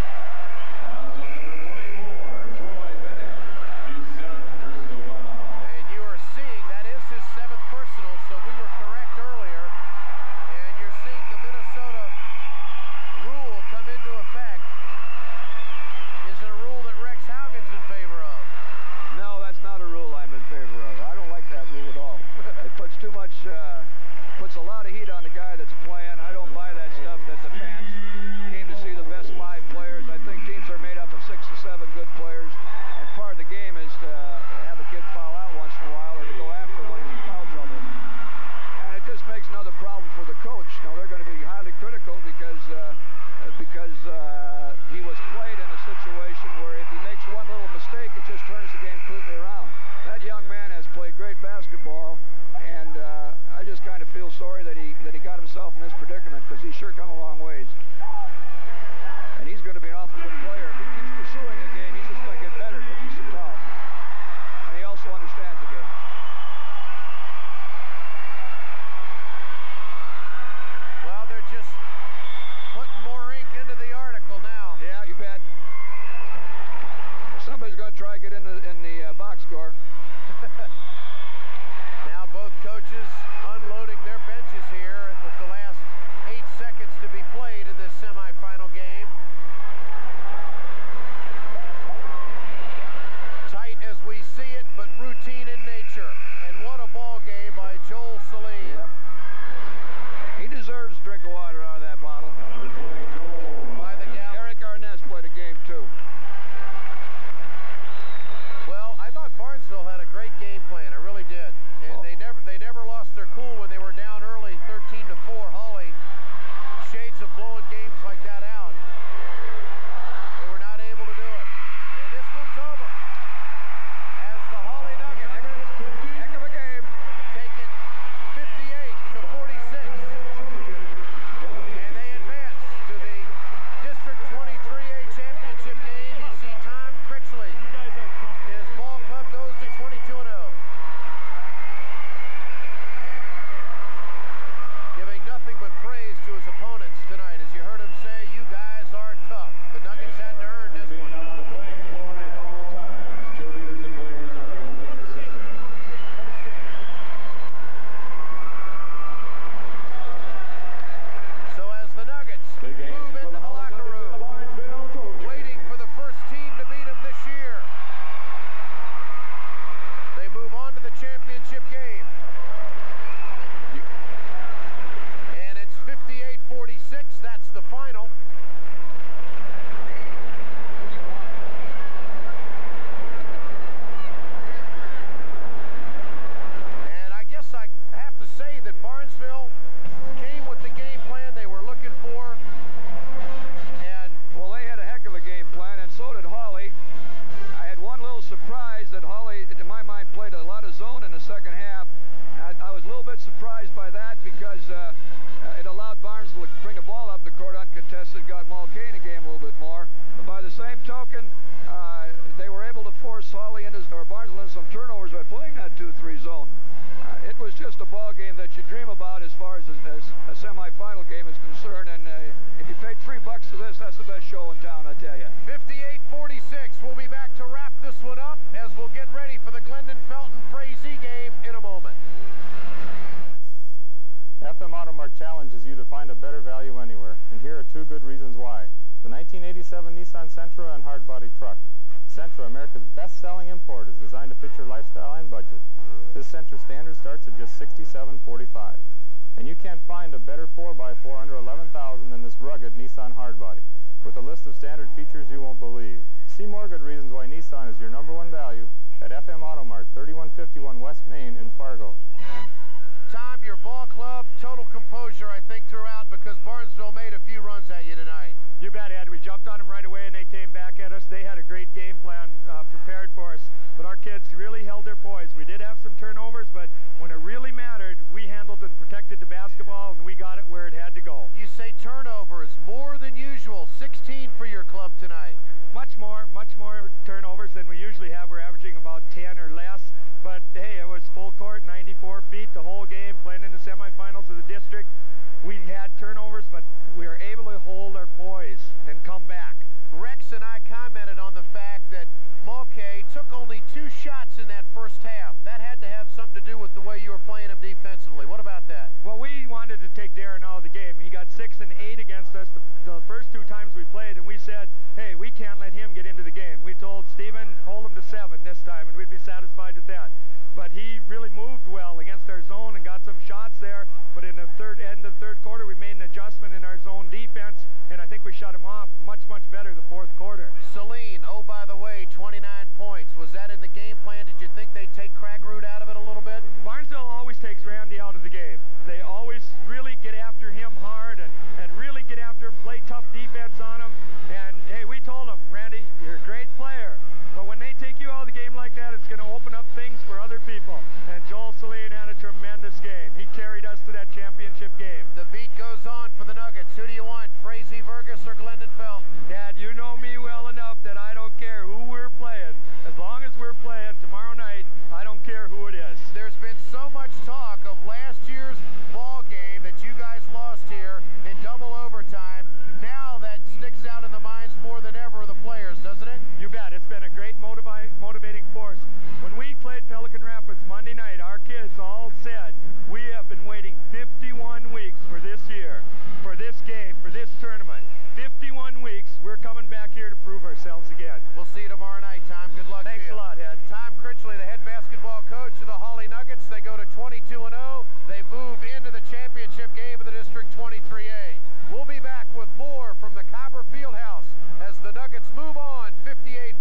And you are seeing that is his seventh personal, so we were correct earlier. And you're seeing the Minnesota rule come into effect. Is it a rule that Rex Haugen's in favor of? No, that's not a rule I'm in favor of. I don't like that rule at all. It puts too much, uh, puts a lot of heat on the guy that's playing. I don't buy that stuff that the fans came to see the best five players. I think teams are made up of six to seven good players, and part of the game is to have a kid foul out once in a while or to go after him when he's in foul trouble. And it just makes another problem for the coach. Now they're going to be highly critical because uh, because uh, he was played in a situation where if he makes one little mistake, it just turns the game completely around. That young man has played great basketball, and uh, I just kind of feel sorry that he that he got himself in this predicament because he's sure come a long ways. And he's going to be an awful good player. If he keeps pursuing the game, he's just going to get better because he's so tall. see it, but routine in nature. And what a ball game by Joel Sellin. Yep. He deserves a drink of water out of that bottle. By the gallon. Eric Arnaz played a game, too. Well, I thought Barnesville had a great game plan. I really did. And Oh. they never they never lost their cool when they were down early, thirteen to four. Hawley, shades of blowing games like that out. They were not able to do it. And this one's over. As the Hawley Nuggets, Heck of a game. take it fifty-eight to forty-six. And they advance to the District twenty-three A championship game. You see Tom Critchley. His ball club goes to twenty-two and oh. Giving nothing but praise to his opponents tonight. As you heard him say, you guys are tough. The Nuggets had to earn this one. So as the Nuggets move into the locker room, waiting for the first team to beat them this year, they move on to the championship game. And it's fifty-eight forty-six. That's the final. And I guess I have to say that Barnesville came with the game plan they were looking for. And Well, they had a heck of a game plan, and so did Hawley. I had one little surprise that Hawley, to my mind, played a lot of zone in the second half. I, I was a little bit surprised by that because uh, uh, it allowed Barnesville to bring the ball up the court uncontested, got Mulcahy in the game a little bit more. But by the same token, uh, they were able to force Hawley into, or Barnesville into some turnovers by playing that two three zone. Uh, it was just a ball game that you dream about as far as a, as a semifinal game is concerned. And uh, if you paid three bucks for this, that's the best show in town, I tell you. fifty-eight forty-six. We'll be back to wrap this one up as we'll get ready for the Glendon Felton Frazee game in a moment. F M AutoMart challenges you to find a better value anywhere, and here are two good reasons why. The nineteen eighty-seven Nissan Sentra and hard-body truck. Sentra, America's best-selling import, is designed to fit your lifestyle and budget. This Sentra standard starts at just sixty-seven forty-five. And you can't find a better four by four under eleven thousand than this rugged Nissan hardbody, with a list of standard features you won't believe. See more good reasons why Nissan is your number one value at F M AutoMart, thirty-one fifty-one West Main in Fargo. Tom, your ball club, total composure, I think, throughout because Barnesville made a few runs at you tonight. You bet, Ed. We jumped on them right away, and they came back at us. They had a great game plan uh, prepared for us, but our kids really held their poise. We did have some turnovers, but when it really mattered, we handled and protected the basketball, and we got it where it had to go. You say turnovers, more than usual, sixteen for your club tonight. Much more, much more turnovers than we usually have. We're averaging about ten or less, but hey, it was full court, ninety-four feet the whole game, playing in the semifinals of the district. We had turnovers, but we were able to hold our poise and come back. Rex and I commented on the fact that Mulcahy took only two shots in that first half. That had to have something to do with the way you were playing him defensively. What about that? Well, we wanted to take Darren out of the game. He got six and eight against us the, the first two times we played, and we said, hey, we can't let him get into the game. We told Steven, hold him to seven this time, and we'd be satisfied with that. But he really moved well against our zone and got some shots there. But in the third end of the third quarter, we made an adjustment in our zone defense, and I think we shut him off much, much better the fourth quarter. Sellin, oh, by the way, twenty-nine points. Was that in the game plan? Did you think they'd take Cragroot out of it a little bit? Barnesville always takes Randy out of the game. They always really get after him hard and, and really get after him, play tough defense on him. And, hey, we told him, Randy, you're a great player. But when they take you out of the game like that, it's going to open up things for other people. And Joel Sellin had a tremendous game. He carried us to that championship game. The beat goes on for the Nuggets. Who do you want, Frazee Burgess or Glendon Felton? Dad, you know me well enough that I don't care who we're playing. As long as we're playing tomorrow night, I don't care who it is. There's been so much talk of last year's ball game that you guys lost here in double overtime. Now that sticks out in the minds more than ever of the players, doesn't it? You bet. It's been a great motivi motivating force. When we played Pelican Rapids Monday night, our kids all said, we have been waiting fifty-one weeks for this year, for this game, for this tournament. fifty-one weeks, we're coming back here to prove ourselves again. We'll see you tomorrow night, Tom. Good luck to you. Thanks a lot, Ed. Tom Critchley. Critchley, the head basketball coach of the Hawley Nuggets. They go to twenty-two and oh. They move into the championship game of the District twenty-three A. We'll be back with more from the Copper Fieldhouse as the Nuggets move on fifty-eight